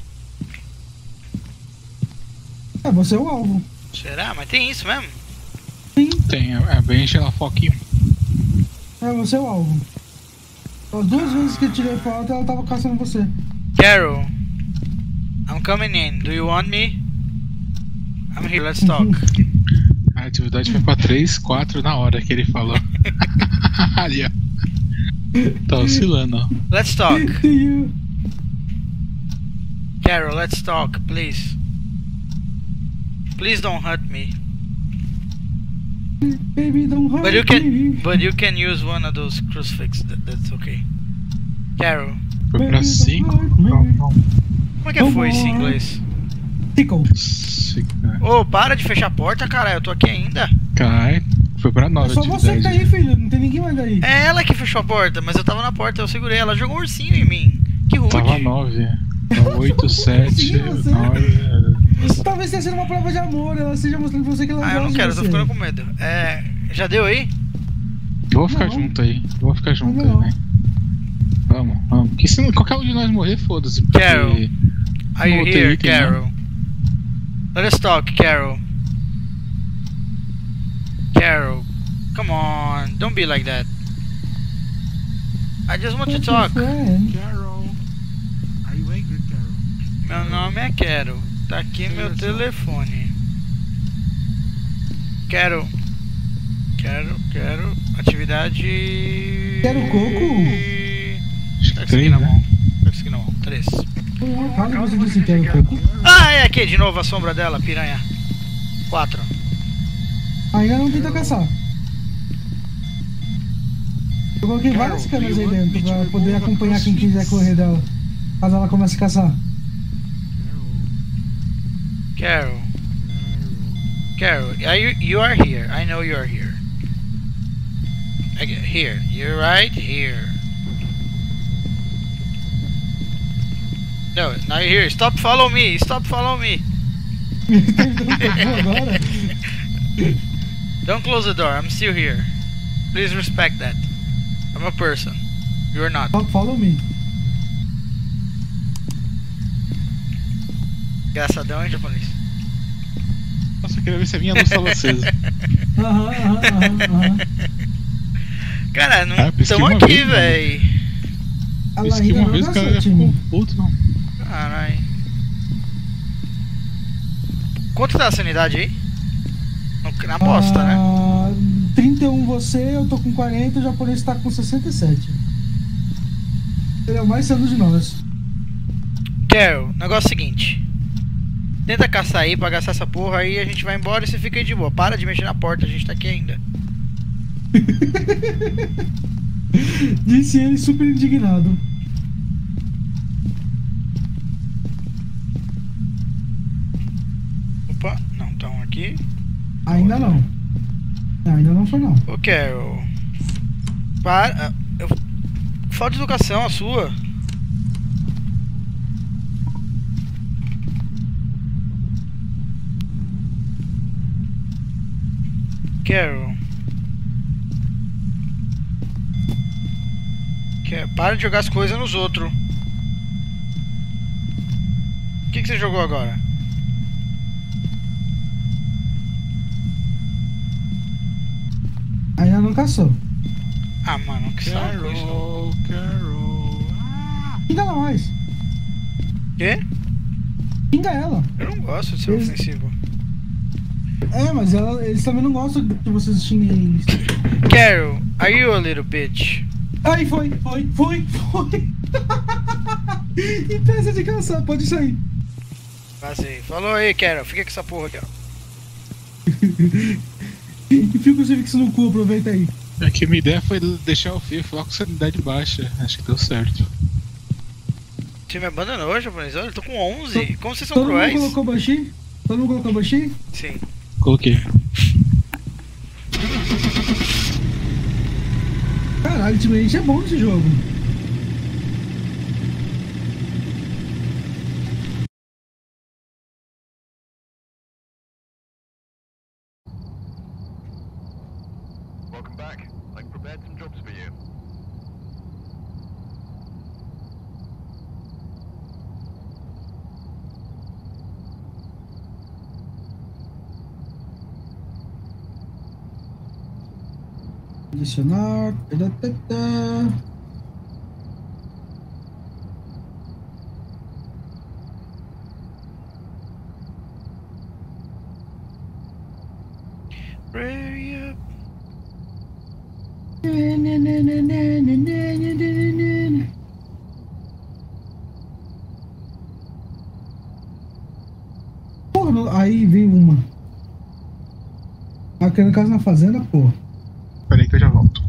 É, você é o alvo. Será? Mas tem isso mesmo? Sim, Tem, é bem ela foquinho. é você é o alvo. As duas vezes que eu tirei foto, ela tava caçando você. Carol, I'm coming in. Do you want me? I'm here, let's talk. A atividade foi pra três, quatro na hora que ele falou. Ali, ó. Tá oscilando, ó. Let's talk. Do you? Carol, let's talk, please. Please don't hurt me. Baby, don't hurt But you me. can, but you can use one of those crucifixes. That, that's okay. Carol, Foi pra cinco. Não, não. como é que foi isso em inglês? Tickle. Ô, para de fechar a porta, cara. Eu tô aqui ainda. Cai. Foi pra É nove só você que tá aí, atividade. filho. Não tem ninguém mais daí. É ela que fechou a porta, mas eu tava na porta, eu segurei. Ela jogou um ursinho em mim. Que rude. Tava nove. Tava oito, sete, Sim, você. nove. Talvez tenha sido uma prova de amor. Ela esteja mostrando pra você que ela Ah, eu não gosta quero, de eu tô você. ficando com medo. É. Já deu aí? Eu vou ficar Não. junto aí. Eu vou ficar junto Não. aí, né? Vamos, vamos. Porque se não- qualquer um de nós morrer, foda-se. Porque... Carol. Are you No here, U T I tem, né? Carol? Let us talk, Carol. Carol, come on, don't be like that. I just want to What's talk. your friend? Carol, are you angry, Carol? Meu nome é Carol. Tá aqui meu telefone. Carol. Quero, quero. Atividade. Quero coco? Acho que Pega isso aqui três, na né? mão. Pega isso aqui na mão. Três. Quase você disse que era coco. Ah, é aqui de novo a sombra dela, piranha. Quatro. Ainda não tentou caçar. Eu coloquei várias câmeras aí dentro pra poder acompanhar quem quiser correr dela. Caso ela comece a caçar. Carol. Carol, are you, you are here. I know you are here. Okay, here. You're right here. No, now you're here. Stop follow me. Stop follow me. Agora? Don't close the door. I'm still here. Please respect that. I'm a person. You're not. Só follow me. Engraçadão, hein, japonês? Nossa, eu queria ver se a minha luz tava acesa. Aham, aham, aham, aham. Cara, não Ah, pisquei tamo uma aqui, vez, mano. véi. A Isso que Laíra uma não vez o cara caçou, já ficou time. puto, não. Caralho. Quanto tá a sanidade aí? No- Na aposta, né? Ah, trinta e um você, eu tô com quarenta, o japonês tá com sessenta e sete. Ele é o mais sano de nós. Carol, negócio é o seguinte. Tenta caçar aí pra gastar essa porra aí, a gente vai embora e você fica aí de boa. Para de mexer na porta, a gente tá aqui ainda. Disse ele super indignado. Opa, não, tá um aqui. Ainda não. Não, ainda não foi não. Ô Carol. Para. Eu... Falta de educação a sua. Carol. Carol. Para de jogar as coisas nos outros. O que, que você jogou agora? Ainda não caçou. Ah, mano, que saco isso. Carol, Carol. Ah, Xinga ela mais. Quê? Xinga ela. Eu não gosto de ser Eles- ofensivo. É, mas ela, eles também não gostam que vocês xinguem eles. Carol, are you a little bitch? Aí foi, foi, foi, foi. E pensa de caçar, pode sair. Passei. Falou aí, Carol. Fica com essa porra aqui, ó. E fica o Civix no cu, aproveita aí. é que minha ideia foi deixar o fio falar com sanidade baixa. Acho que deu certo. Você me abandonou, japonês? Olha, eu tô com onze. Como vocês são Todo mundo cruéis? colocou Bashi? Todo mundo colocou Bashi? Sim. Coloquei. Caralho, ultimamente é bom esse jogo. Welcome back. I prepared some jobs for you. Adicionar. Tadadada. Hurry up. Porra, não- aí veio uma. Aquela casa na fazenda, porra. Peraí que eu já volto.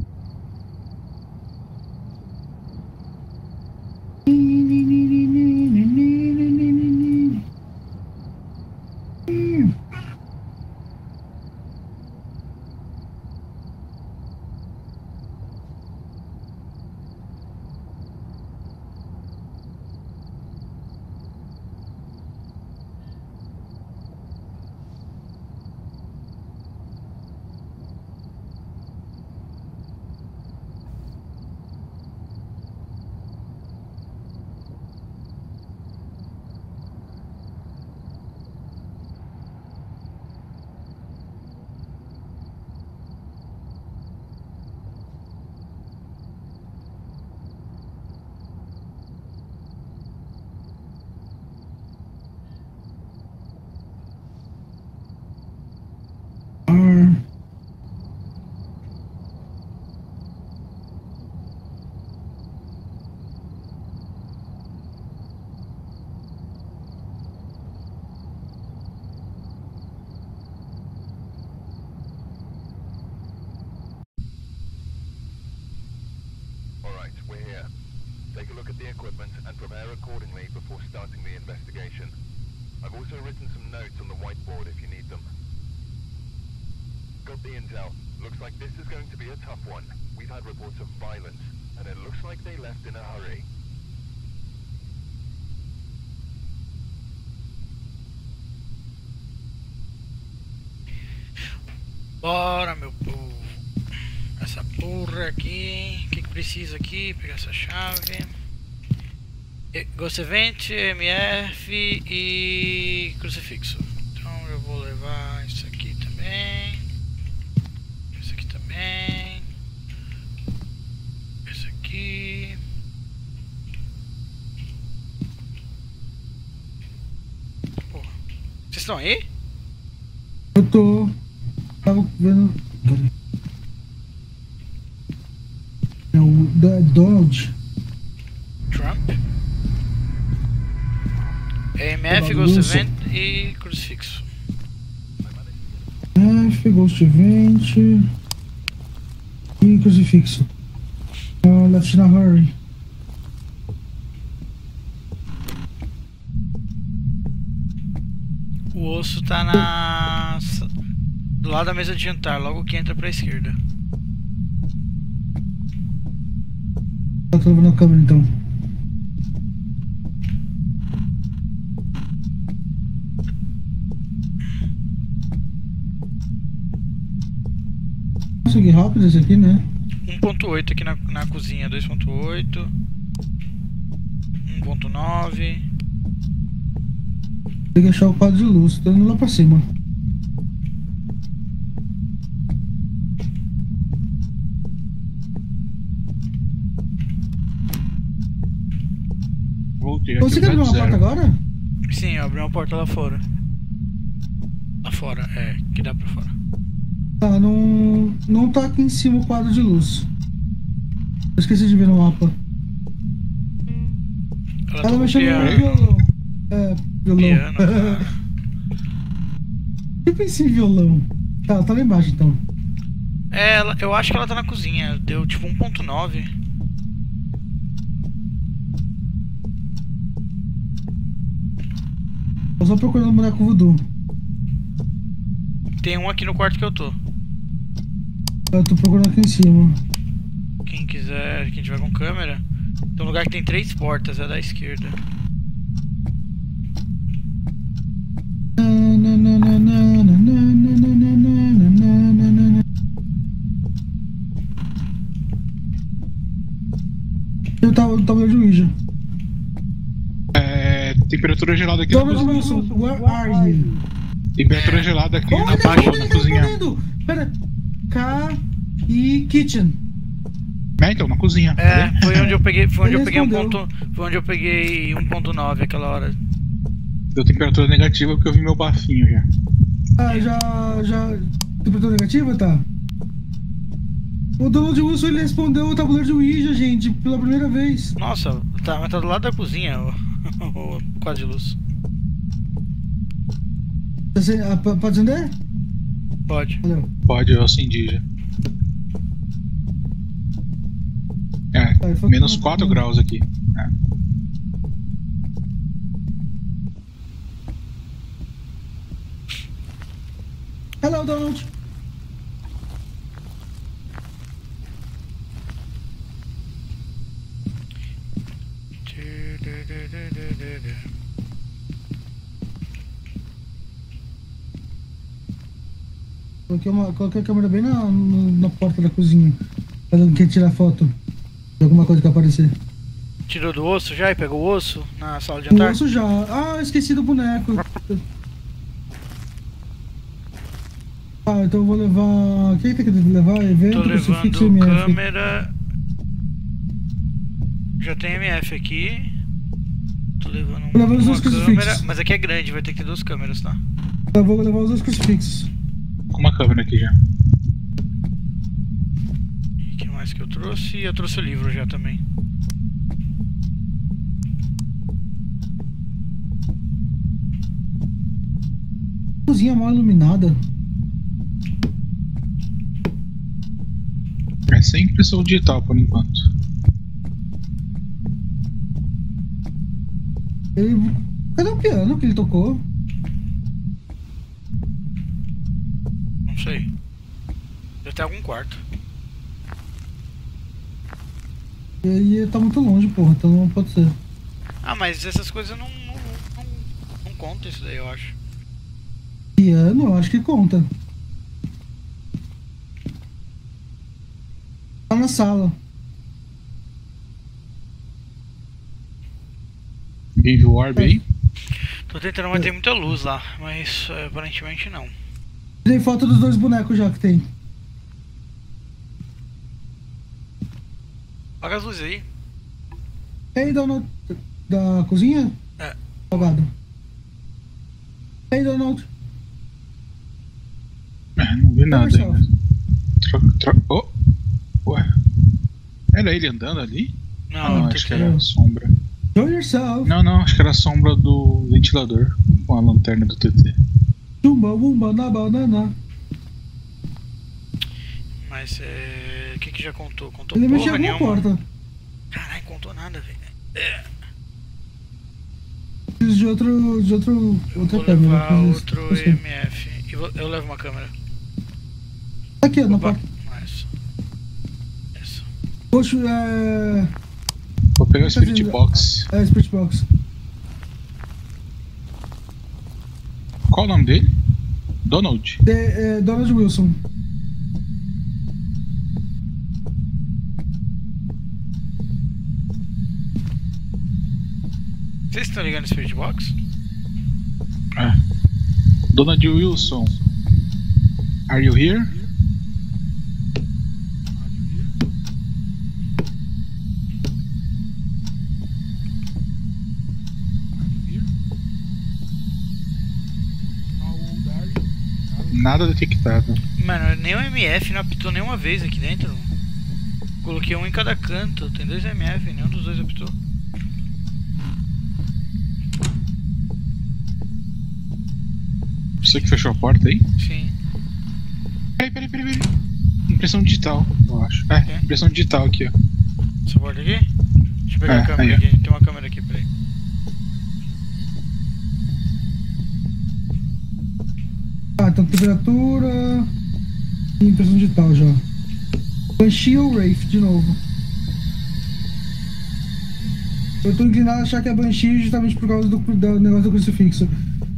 Ah, Alright, we're here. Take a look at the equipment and prepare accordingly before starting the investigation. I've also written some notes on the whiteboard if you need them. Got the intel. Looks like this is going to be a tough one. We've had reports of violence, and it looks like they left in a hurry. Bora, meu povo. Essa porra aqui. O que, que precisa aqui? Pegar essa chave. E- Ghost Event, M F e crucifixo. Então eu vou levar isso aqui também. Isso aqui também. Isso aqui. Porra. Vocês estão aí? eu tô. Tava vendo. É o da- Donald. Trump. M F, Tá Ghost bagunça. Event e crucifixo. F, Ghost Event. E crucifixo. Ah, left na hurry. O osso tá na. do lado da mesa de jantar, logo que entra pra esquerda. Eu tô levando a câmera então. Nossa, que rápido esse aqui, né? um ponto oito aqui na, na cozinha, dois ponto oito. um ponto nove. Tem que achar o quadro de luz, tô indo lá pra cima. Voltei aqui. Você quer abrir uma porta agora? Sim, eu abri uma porta lá fora. Lá fora, é, que dá pra fora. Tá, não, não tá aqui em cima o quadro de luz. Eu esqueci de ver no mapa. Ela, Ela tá mexeu no piano. violão. É, violão. Piano, cara. Eu pensei em violão. Tá, tá lá embaixo então. É, ela, eu acho que ela tá na cozinha. Deu tipo um ponto nove. Tô só procurando o boneco voodoo. Tem um aqui no quarto que eu tô. Eu tô procurando aqui em cima. Quem quiser, quem tiver com câmera. Tem um lugar que tem três portas, é da esquerda. Eu tava no tabuleiro de Ouija. É, temperatura gelada aqui na Thomas cozinha. Wilson, where are you? Temperatura gelada aqui Oh, na, ele tá na, respondendo, na ele tá cozinha. respondendo. Pera. K e Kitchen. É, então, na cozinha. É, foi onde eu peguei, foi onde Ele eu peguei um respondeu. ponto, foi onde eu peguei um ponto nove aquela hora. Deu temperatura negativa porque eu vi meu bafinho já. Ah, já. já. Temperatura negativa, tá? O Donald Wilson ele respondeu o tabuleiro de Ouija, gente, pela primeira vez. Nossa, tá, mas tá do lado da cozinha o, o quadro de luz. Você, ah, p- pode acender? Pode. Valeu. Pode, eu acendi já. É, Ah, ele falou menos que não- quatro não- graus aqui. É. Hello, Donald. Coloquei, uma, coloquei a câmera bem na, no- na porta da cozinha. Falando que ia tirar foto de alguma coisa que aparecer. Tirou do osso já e pegou o osso na sala de O jantar? osso já. Ah, esqueci do boneco. Ah, então eu vou levar. Quem tem que levar? Evento, Tô crucifixo e levando M F. câmera. Já tem M F aqui. Tô levando Vou levar os uma dois câmera. crucifixos. Mas aqui é grande, vai ter que ter duas câmeras, tá? Eu vou levar os dois crucifixos. Com uma câmera aqui já. E o que mais que eu trouxe? Eu trouxe o livro já também. Cozinha mal iluminada. É sem impressão digital por enquanto. Ele... Cadê o piano que ele tocou? Não sei. Deve ter algum quarto. E aí ele tá muito longe, porra, então não pode ser. Ah, mas essas coisas não. Não, não, não conta isso daí, eu acho. Piano, eu acho que conta. Tá na sala. Alguém viu o orb aí? Tô tentando manter muita luz lá, mas é, aparentemente não. Tirei foto dos dois bonecos já que tem. Apaga as luzes aí. Ei, Donald. Da cozinha? É. Apagado. Ei, Donald. É, não vi nada Conversar. ainda. Troca, troca. Oh! Ué. Era ele andando ali? Não, Ah, não, tem acho que- que era a sombra. Show yourself. Não, não, acho que era a sombra do ventilador com a lanterna do T T. Tumba, bumba, na banana. Mas é. O que que já contou? Contou Ele mexeu porra em alguma nenhuma. porta. Caralho, contou nada, velho. Preciso de outro. de outro. outra Vou câmera. levar Preciso- outro preciso- M F. E vou- eu levo uma câmera. Aqui, ó, na Opa. porta. Isso. Isso. Poxa, é. Vou pegar o Spirit Box. É, Spirit Box. Qual o nome dele? Donald. De, é, Donald Wilson. Vocês estão ligando no Spirit Box? É. Donald Wilson. Are you here? Nada detectado. Mano, nem o M F não apitou nenhuma vez aqui dentro. Coloquei um em cada canto. Tem dois M F, nenhum dos dois apitou. Você que fechou a porta aí? Sim. Peraí, peraí, peraí, peraí. Impressão digital, eu acho. É, É? impressão digital aqui, ó. Essa porta aqui? Deixa eu pegar É, a câmera aí, ó. aqui. Tem uma câmera aqui, peraí. Ah, então temperatura e impressão digital já. Banshee ou Wraith de novo. Eu tô inclinado a achar que é Banshee justamente por causa do, do negócio do crucifixo.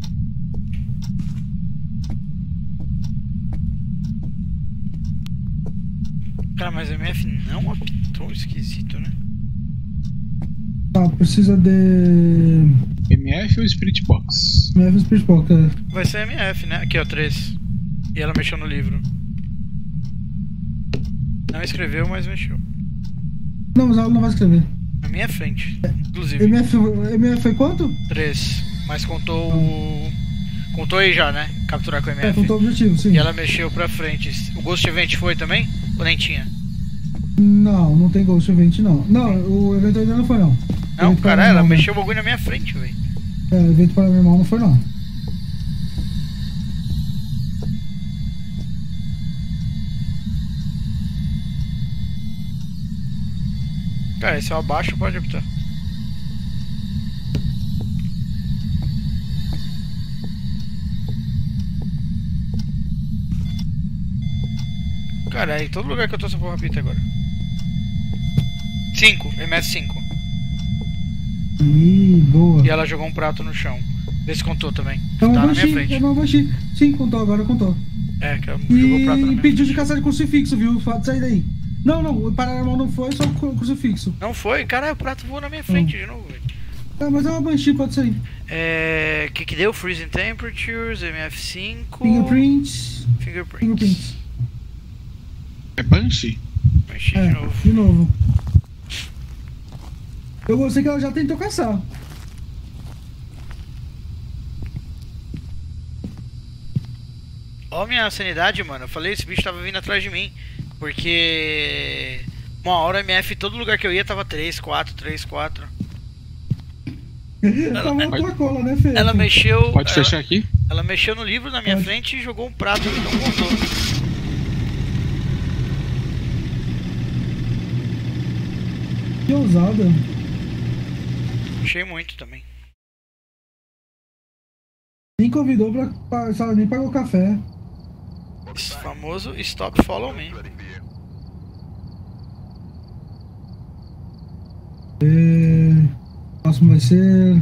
Cara, mas o M F não apitou, esquisito, né? Tá, precisa de... M F ou Spirit Box? M F Spirit Box, é. Vai ser M F, né? Aqui, ó, três. E ela mexeu no livro. Não escreveu, mas mexeu. Não, mas ela não vai escrever. Na minha frente, inclusive. M F, M F foi quanto? três. Mas contou o... Contou aí já, né? Capturar com o M F. É, contou o objetivo, sim. E ela mexeu pra frente. O Ghost Event foi também? Ou nem tinha? Não, não tem Ghost Event, não. Não, o evento ainda não foi, não. Não, Evento caralho, ela paranormal, mexeu o bagulho na minha frente, velho. É, o evento paranormal não foi, não. Cara, se eu abaixo, pode apitar. Cara, em todo lugar que eu tô, essa porra apita agora. cinco, M S cinco. Ih, boa. E ela jogou um prato no chão. Vê se contou também. É uma Tá na minha Banshee, frente. é uma Banshee. Sim, contou, agora contou. É, que ela jogou o prato na E minha pediu frente. de caçar de crucifixo, viu? Fala sair daí. Não, não, o paranormal não foi, só o cru- crucifixo. Não foi? Caralho, o prato voou na minha frente de novo, velho. É, mas é uma Banshee, pode sair. É. O que que deu? Freezing Temperatures, M F cinco. Fingerprints. Fingerprints. Fingerprints. É Banshee? Mexi de É, novo. de novo. Eu gostei que ela já tentou caçar. Ó minha sanidade, mano. Eu falei, esse bicho tava vindo atrás de mim. Porque uma hora M F, todo lugar que eu ia tava três, quatro, três, quatro. Tá uma pode- Coca-Cola, né, Fê? Ela mexeu. Pode ela, fechar aqui? ela mexeu no livro na minha Pode. frente e jogou um prato que não contou. Que ousada. Achei muito também. Nem convidou pra, pra sabe, nem pagou café. Esse famoso Stop Follow Me. Ready for you. É... Próximo vai ser.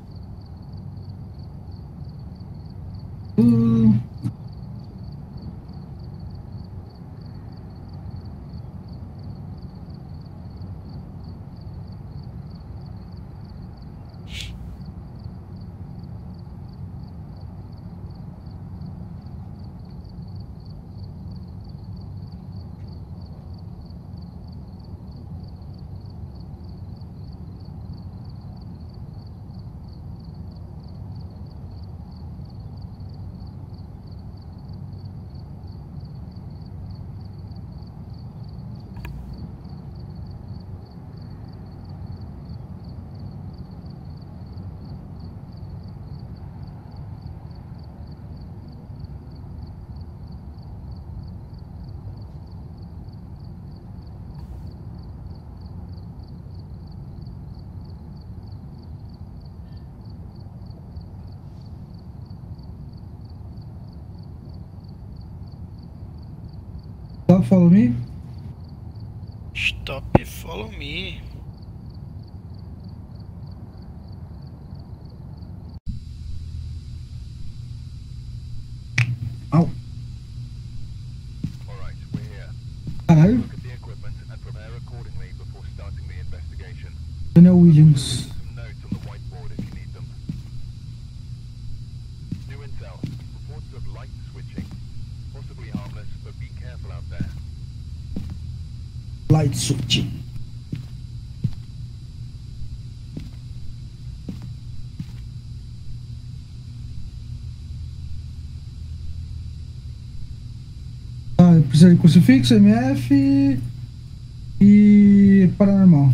Uh, Stop Follow Me? Stop Follow Me. accordingly before starting the investigation. Daniel Williams. Some notes on the whiteboard if you need them. New intel. Reports of light switching. Possibly harmless, but be careful out there. Light switching. Ah, precisa de crucifixo, M F e paranormal.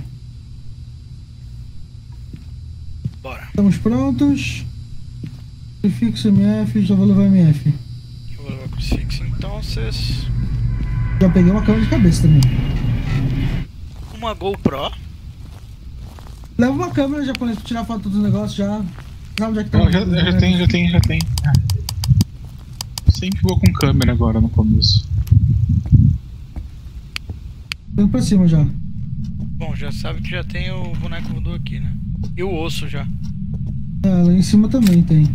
Bora. Estamos prontos. Crucifixo, M F, já vou levar M F. Eu vou levar crucifixo então, vocês. Já peguei uma câmera de cabeça também. Uma GoPro. Leva uma câmera japonesa pra tirar foto dos negócios já. Sabe onde é que tá? Eu já, eu já tenho, já tenho, já tenho. Sempre vou com câmera agora no começo. Indo pra cima já. Bom, já sabe que já tem o boneco voodoo aqui, né? E o osso já. É, lá em cima também tem.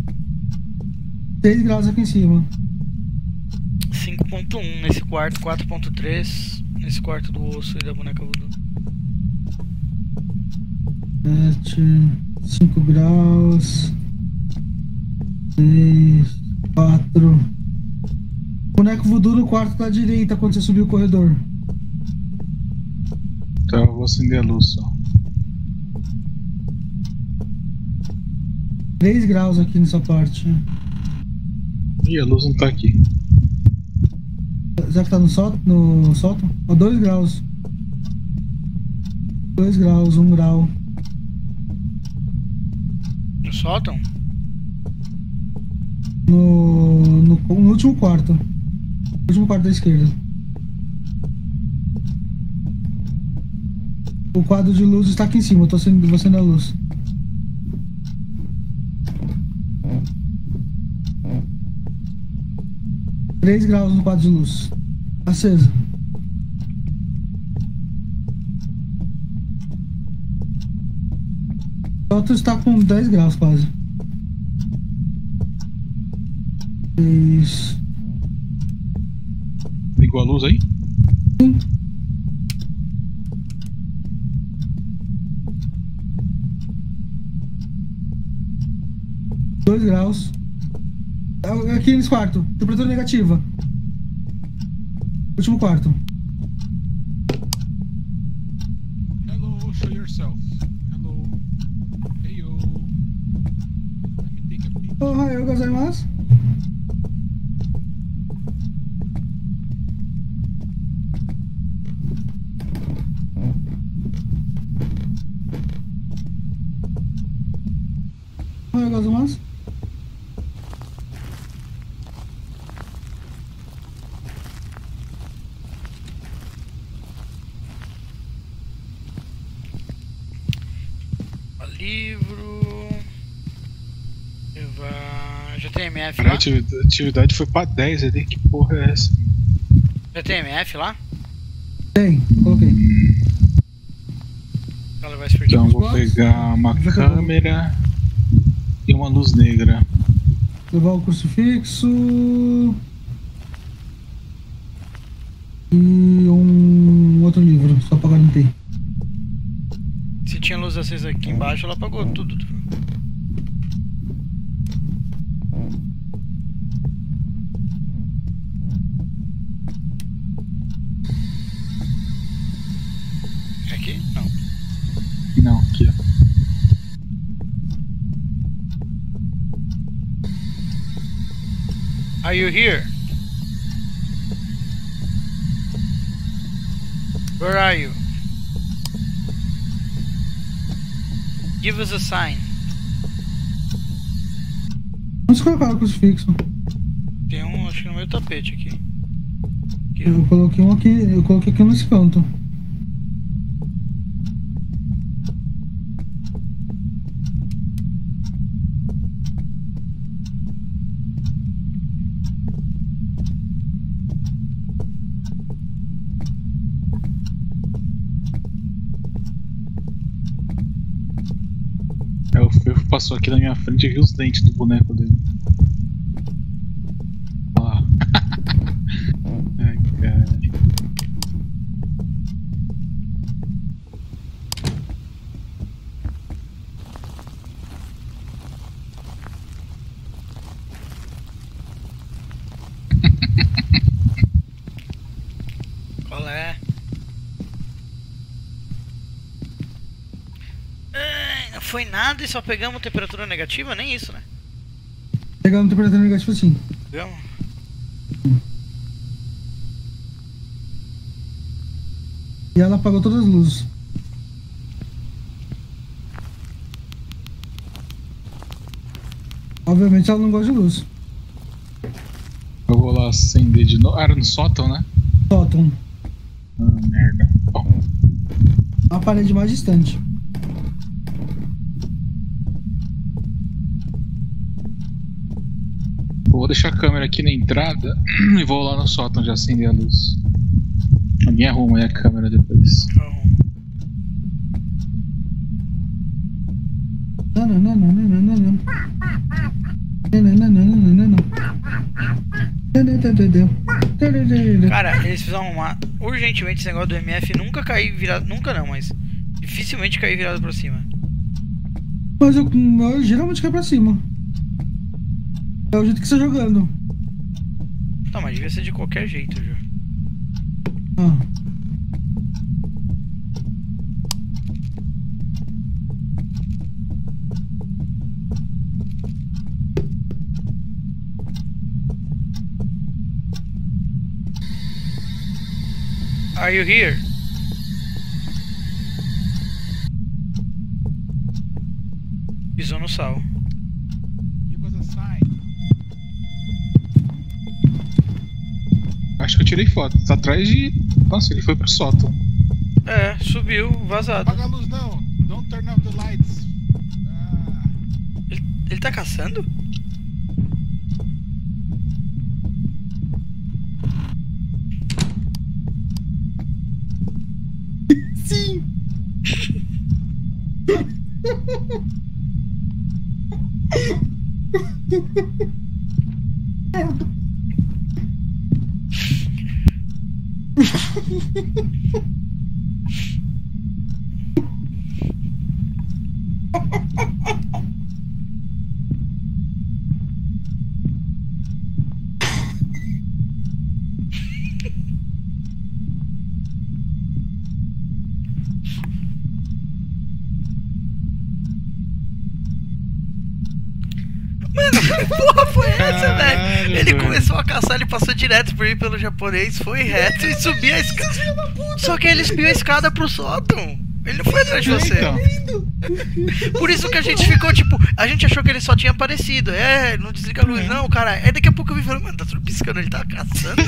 seis graus aqui em cima. cinco ponto um nesse quarto, quatro ponto três nesse quarto do osso e da boneca voodoo. sete, cinco graus. seis, quatro. Boneco voodoo no quarto da direita quando você subir o corredor. Então eu vou acender a luz só. três graus aqui nessa parte. Ih, a luz não tá aqui. Já que tá no sótão? No sótão? Ó, dois graus. dois graus, um grau. No sótão? No, no, no último quarto. No último quarto da esquerda. O quadro de luz está aqui em cima, eu tô acendendo, vou acender a luz. três graus no quadro de luz. Acesa. O outro está com dez graus quase. seis. Ligou a luz aí? Sim. dois graus. Aqui nesse quarto, temperatura negativa. Último quarto. Hello, show yourself. Hello. Heyo. Let me take a peek. Ohayou gozaimasu. Ohayou gozaimasu. Livro. Levar. Já tem M F A lá? atividade, atividade foi pra dez ali, que porra é essa? Já tem M F lá? Tem, coloquei. Pra levar esse Então furtivo. vou pegar uma Já pegou. câmera e uma luz negra. Levar o crucifixo. E um outro livro, só pra garantir. Se tinha luz acesa aqui embaixo, ela apagou tudo. Aqui? Não. Não, aqui ó. Are you here? Where are you? Give us a sign. Vamos colocar o crucifixo. Tem um, acho que no meu tapete aqui. Aqui, Eu coloquei um aqui, eu coloquei aqui nesse canto. É, o Fefo passou aqui na minha frente e viu os dentes do boneco dele. Olha lá. Ai, cara. Qual é? Ai, não foi nada e só pegamos temperatura negativa? Nem isso, né? Pegando temperatura negativa sim. Pegamos? E ela apagou todas as luzes. Obviamente ela não gosta de luz. Eu vou lá acender de novo. Ah, era no sótão, né? Sótão. Ah, merda. Bom, A parede mais distante. vou deixar a câmera aqui na entrada e vou lá no sótão já acender a luz. Alguém arruma aí a câmera depois. Não, não, não, não, não, não, não, não. Não, não, não, não, não, não, não. Não, não, não, não, não. Cara, eles precisam arrumar urgentemente esse negócio do M F nunca cair virado. Nunca não, mas dificilmente cair virado pra cima. Mas eu, eu geralmente cai pra cima. É o jeito que você tá jogando. Não, mas devia ser de qualquer jeito, Ju. Ah. Are you here? Pisou no sal. Give us a sign. Acho que eu tirei foto. Tá atrás de. Nossa, ele foi pro sótão. É, subiu, vazado. Apaga a luz não. Don't turn off the lights. Ah, Ele, ele tá caçando? Sim! Porra, foi essa, Caralho, velho? Ele velho. começou a caçar, ele passou direto por mim pelo japonês, foi reto e subia a escada. Só que ele espiou a escada pro sótão. Ele não foi atrás de você. Então. Por isso que a gente ficou tipo, a gente achou que ele só tinha aparecido. É, não desliga a luz, não, cara. Aí daqui a pouco eu vi falando, mano, tá tudo piscando, ele tá caçando.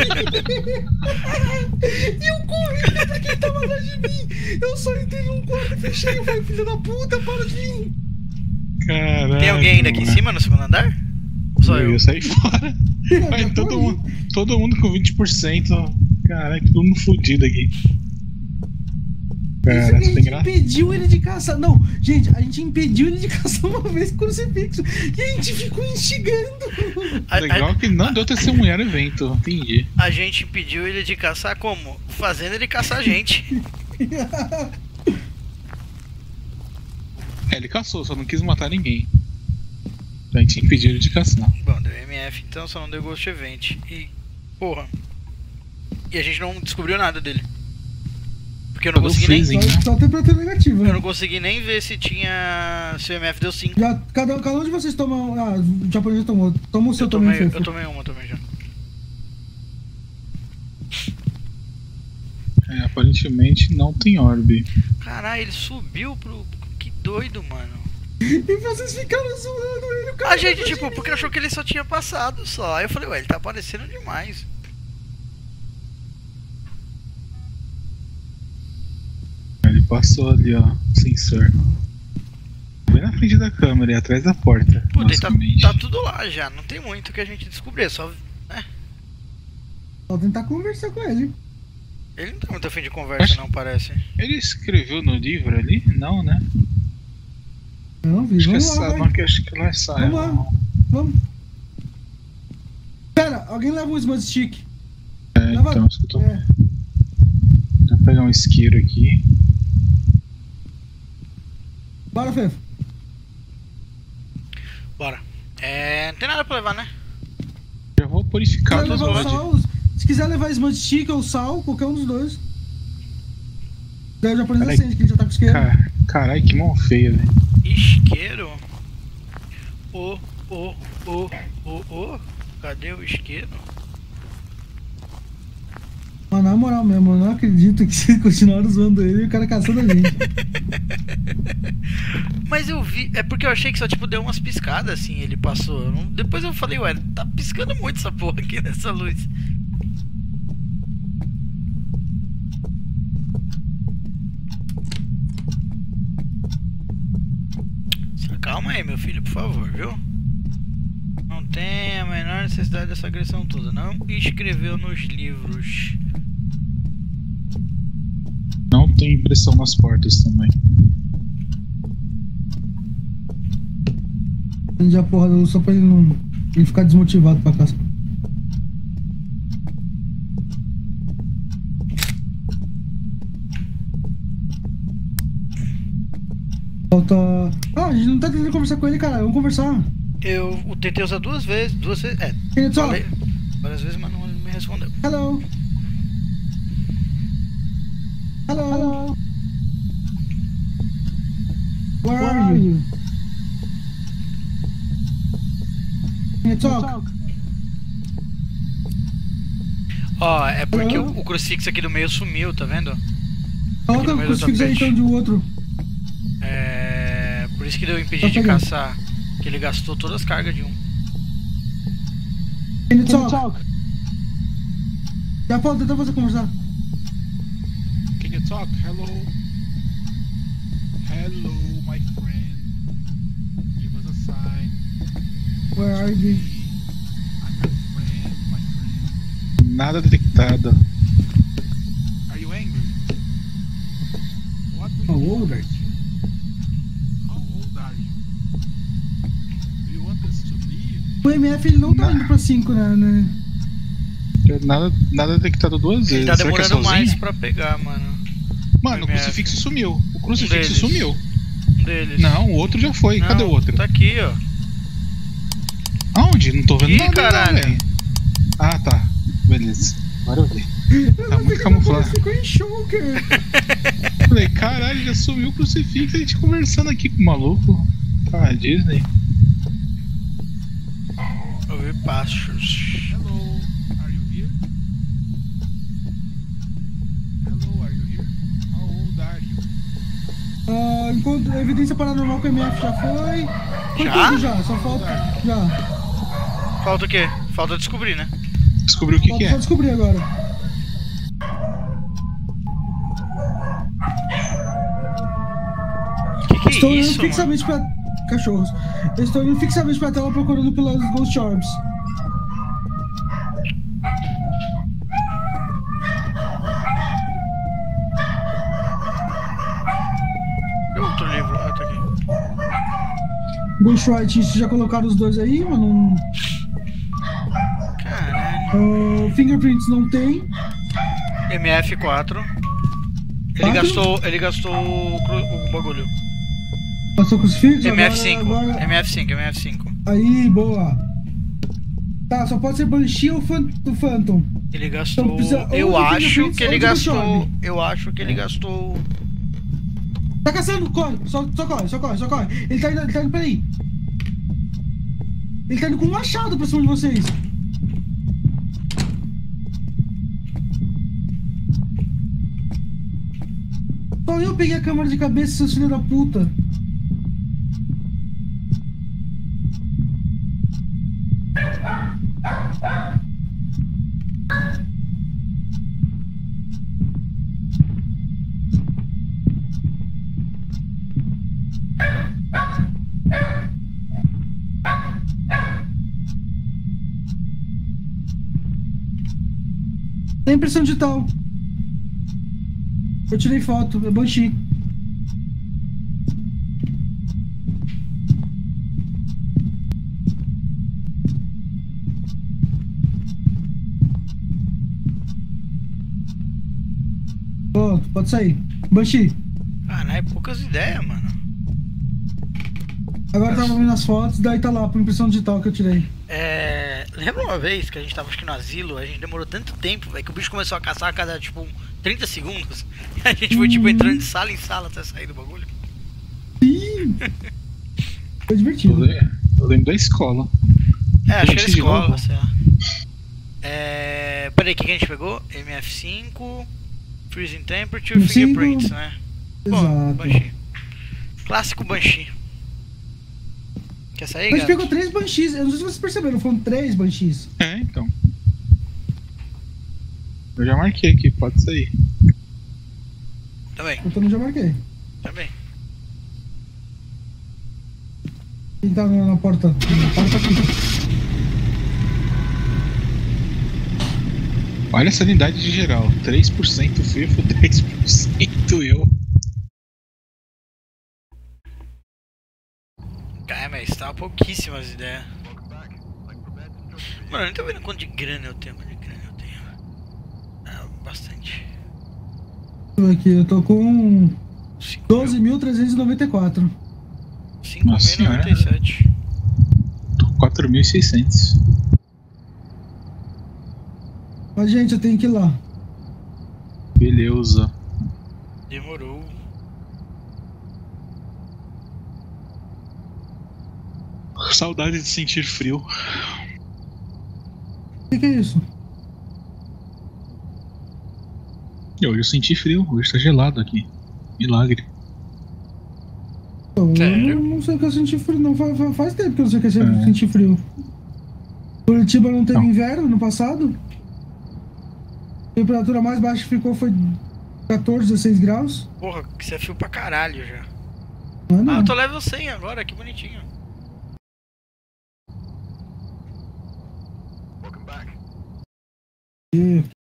E eu corri pra quem tava atrás de mim. Eu só entrei num quarto e fechei. Eu falei, filho da puta, para de vir. Caralho. Tem alguém ainda aqui em mano. cima no segundo andar? Ou só Eu eu? ia sair fora. Vai, já todo, foi. mundo, todo mundo com vinte por cento. Caralho, todo mundo fudido aqui. Isso Cara, que a isso é gente engraçado. impediu ele de caçar. Não, gente, a gente impediu ele de caçar uma vez com o crucifixo. E a gente ficou instigando. A, Legal a, que não deu testemunhar o evento, entendi. a gente impediu ele de caçar como? Fazendo ele caçar a gente. É, ele caçou, só não quis matar ninguém. A gente impediu ele de caçar. Bom, deu M F, então só não deu Ghost Event. E, porra. E a gente não descobriu nada dele. Porque eu não Cadê o consegui nem. freezing? Só, só temperatura negativa. Eu não consegui nem ver se tinha. Se o M F deu cinco. Já, cada, cada um de vocês toma. Ah, o japonês tomou. Toma o seu Eu também, tomei, Fefo. eu tomei uma também já. É, aparentemente não tem orbe. Caralho, ele subiu pro. Que doido, mano. E vocês ficaram zoando ele, o cara. A gente, tipo, porque achou que ele só tinha passado só. Aí eu falei, ué, ele tá aparecendo demais. Ele passou ali, ó, o sensor. Bem na frente da câmera e atrás da porta. Puta, ele tá, basicamente. tá tudo lá já. Não tem muito que a gente descobrir, é só. Né? Só tentar conversar com ele. Ele não tá muito afim de conversa, Acho- não, parece. Ele escreveu no livro ali? Não, né? Eu não vi. Acho que, é Vamos lá, essa, vai. não, que acho que ela é saia. Vamos lá. Vamos. Pera, alguém leva um smudge stick. É, Leva- então, isso que eu tô... É. Vou pegar um isqueiro aqui. Bora, Fefo. Bora. É. Não tem nada pra levar, né? Já vou purificar Quero os levar o mod. sal. Se quiser levar smudge stick ou sal, qualquer um dos dois. Daí o japonês Carai- acende, que ele já tá com isqueiro. Car- Caralho, que mão feia, velho. Isqueiro? Ô, ô, ô, ô, ô. Cadê o isqueiro? Mas na moral mesmo, eu não acredito que vocês continuaram zoando ele e o cara caçando a gente. Mas eu vi, é porque eu achei que só tipo deu umas piscadas assim, ele passou. Eu não- Depois eu falei, ué, tá piscando muito essa porra aqui nessa luz. Se acalma aí, meu filho, por favor, viu? Não tem a menor necessidade dessa agressão toda. Não escreveu nos livros. Não tem impressão nas portas também. Acende a porra da luz só pra ele não. Ele ficar desmotivado pra caça. Falta. Ah, a gente não tá tentando conversar com ele, cara. Vamos conversar. Eu o tentei usar duas vezes, duas vezes. É, Ele só. falei várias vezes, mas não me respondeu. Hello. Hello. Hello. Where, Where are you? Can you talk? Ó, é porque Hello? o, o crucifixo aqui do meio sumiu, tá vendo? Coloca no o meio do crucifixo aí tapete. então de outro. É. Por isso que deu impedir Tá de pegando. caçar. Que ele gastou todas as cargas de um. Can you talk? Já pode tentar você conversar. Can you talk? Hello? Hello, my friend. Give us a sign. Where are you? I'm your friend, my friend. Nada detectado. Are you angry? What do you How want? old are you? How old are you? Do you want us to leave? O M F ele não tá Não. indo pra cinco, né? né? Nada, nada detectado duas Ele vezes. tá Será que é demorando mais sozinho? pra pegar, mano. Mano, o M F. crucifixo sumiu. O Um crucifixo deles. sumiu. Um deles. Não, o outro já foi. Não, Cadê o outro? Tá aqui, ó. Aonde? Não tô vendo Ih, nada, caralho. não, velho. Ah, tá. Beleza. Agora eu vi. Tá muito Ela camuflado. ficou em choque. Falei, caralho, já sumiu o crucifixo. A gente conversando aqui com o maluco. Ah, Disney. Eu vi passos. Hello, are you here? Hello, are you here? How old are you? Ah, enquanto a evidência paranormal com o M F já foi. Foi Já? tudo já, só falta. Já. Falta o quê? Falta descobrir, né? Descobriu o que, Falta que só é. descobrir agora. Que que Estou é olhando isso, mano? fixamente pra. Cachorros. Eu estou olhando fixamente pra tela procurando pelas Ghost Orbs. Cadê o outro livro? Ah, tá aqui. Ghostwriting, já colocaram os dois aí, mas não. Caralho. Ah, fingerprints não tem. M F quatro. Ele Quatro? gastou. Ele gastou o, cru- o bagulho. Passou crucifixo? M F cinco. Agora, agora... M F cinco, M F cinco. Aí, boa. Tá, só pode ser Banshee ou Phan- do Phantom. Ele gastou. Então precisa ou Eu de acho fingerprints que ele ou de gastou. Ghost Eu acho que ele gastou. Tá caçando, corre, só, só corre, só corre, só corre. Ele tá indo, ele tá indo, peraí. Ele tá indo com um machado pra cima de vocês. Só eu peguei a câmera de cabeça, seus filhos da puta. Tem impressão digital. Eu tirei foto, é Banshee. Pronto, pode sair. Banshee. Caralho, é poucas ideias, mano. Agora tava vendo as fotos, daí tá lá, por impressão digital que eu tirei. É. Lembra uma vez que a gente tava acho que no asilo, a gente demorou tanto tempo, velho, que o bicho começou a caçar a cada, tipo, trinta segundos. A gente foi, tipo, entrando de sala em sala até sair do bagulho. Sim! Foi Eu divertido. le- eu lembro da escola. É, acho que era Gente, de escola, novo? sei lá. É... Peraí, o que que a gente pegou? M F cinco, Freezing Temperature, M cinco, Fingerprints, né? Pô, Exato. Banshee. Clássico Banshee. Quer sair, A gente gato? pegou três Banshees. Eu não sei se vocês perceberam, foram três Banshees. É, então. Eu já marquei aqui, pode sair. Também, Eu também já marquei. também. Quem tá na, na porta? Na porta aqui. Olha a sanidade de geral. três por cento FIFO, dez por cento eu. Cara, mas tá pouquíssimas ideias. Mano, eu nem tô vendo quanto de grana eu tenho. Quanto de grana eu tenho? Ah, bastante. Tô aqui, eu tô com cinco doze mil trezentos e noventa e quatro. mil Nossa e noventa e sete. Tô com quatro mil e seiscentos. Mas, gente, eu tenho que ir lá. Beleza. Demorou. Saudade de sentir frio. O que, que é isso? E hoje eu senti frio, hoje tá gelado aqui. Milagre. Eu Sério? não, não sei o que eu senti frio, não. Faz, faz- faz tempo que eu não sei o que eu É. senti frio. Curitiba não teve Não. inverno no passado. A temperatura mais baixa que ficou foi quatorze, dezesseis graus. Porra, que você é fio pra caralho já. Não é Ah, não. eu tô level cem agora, que bonitinho. Welcome back. E-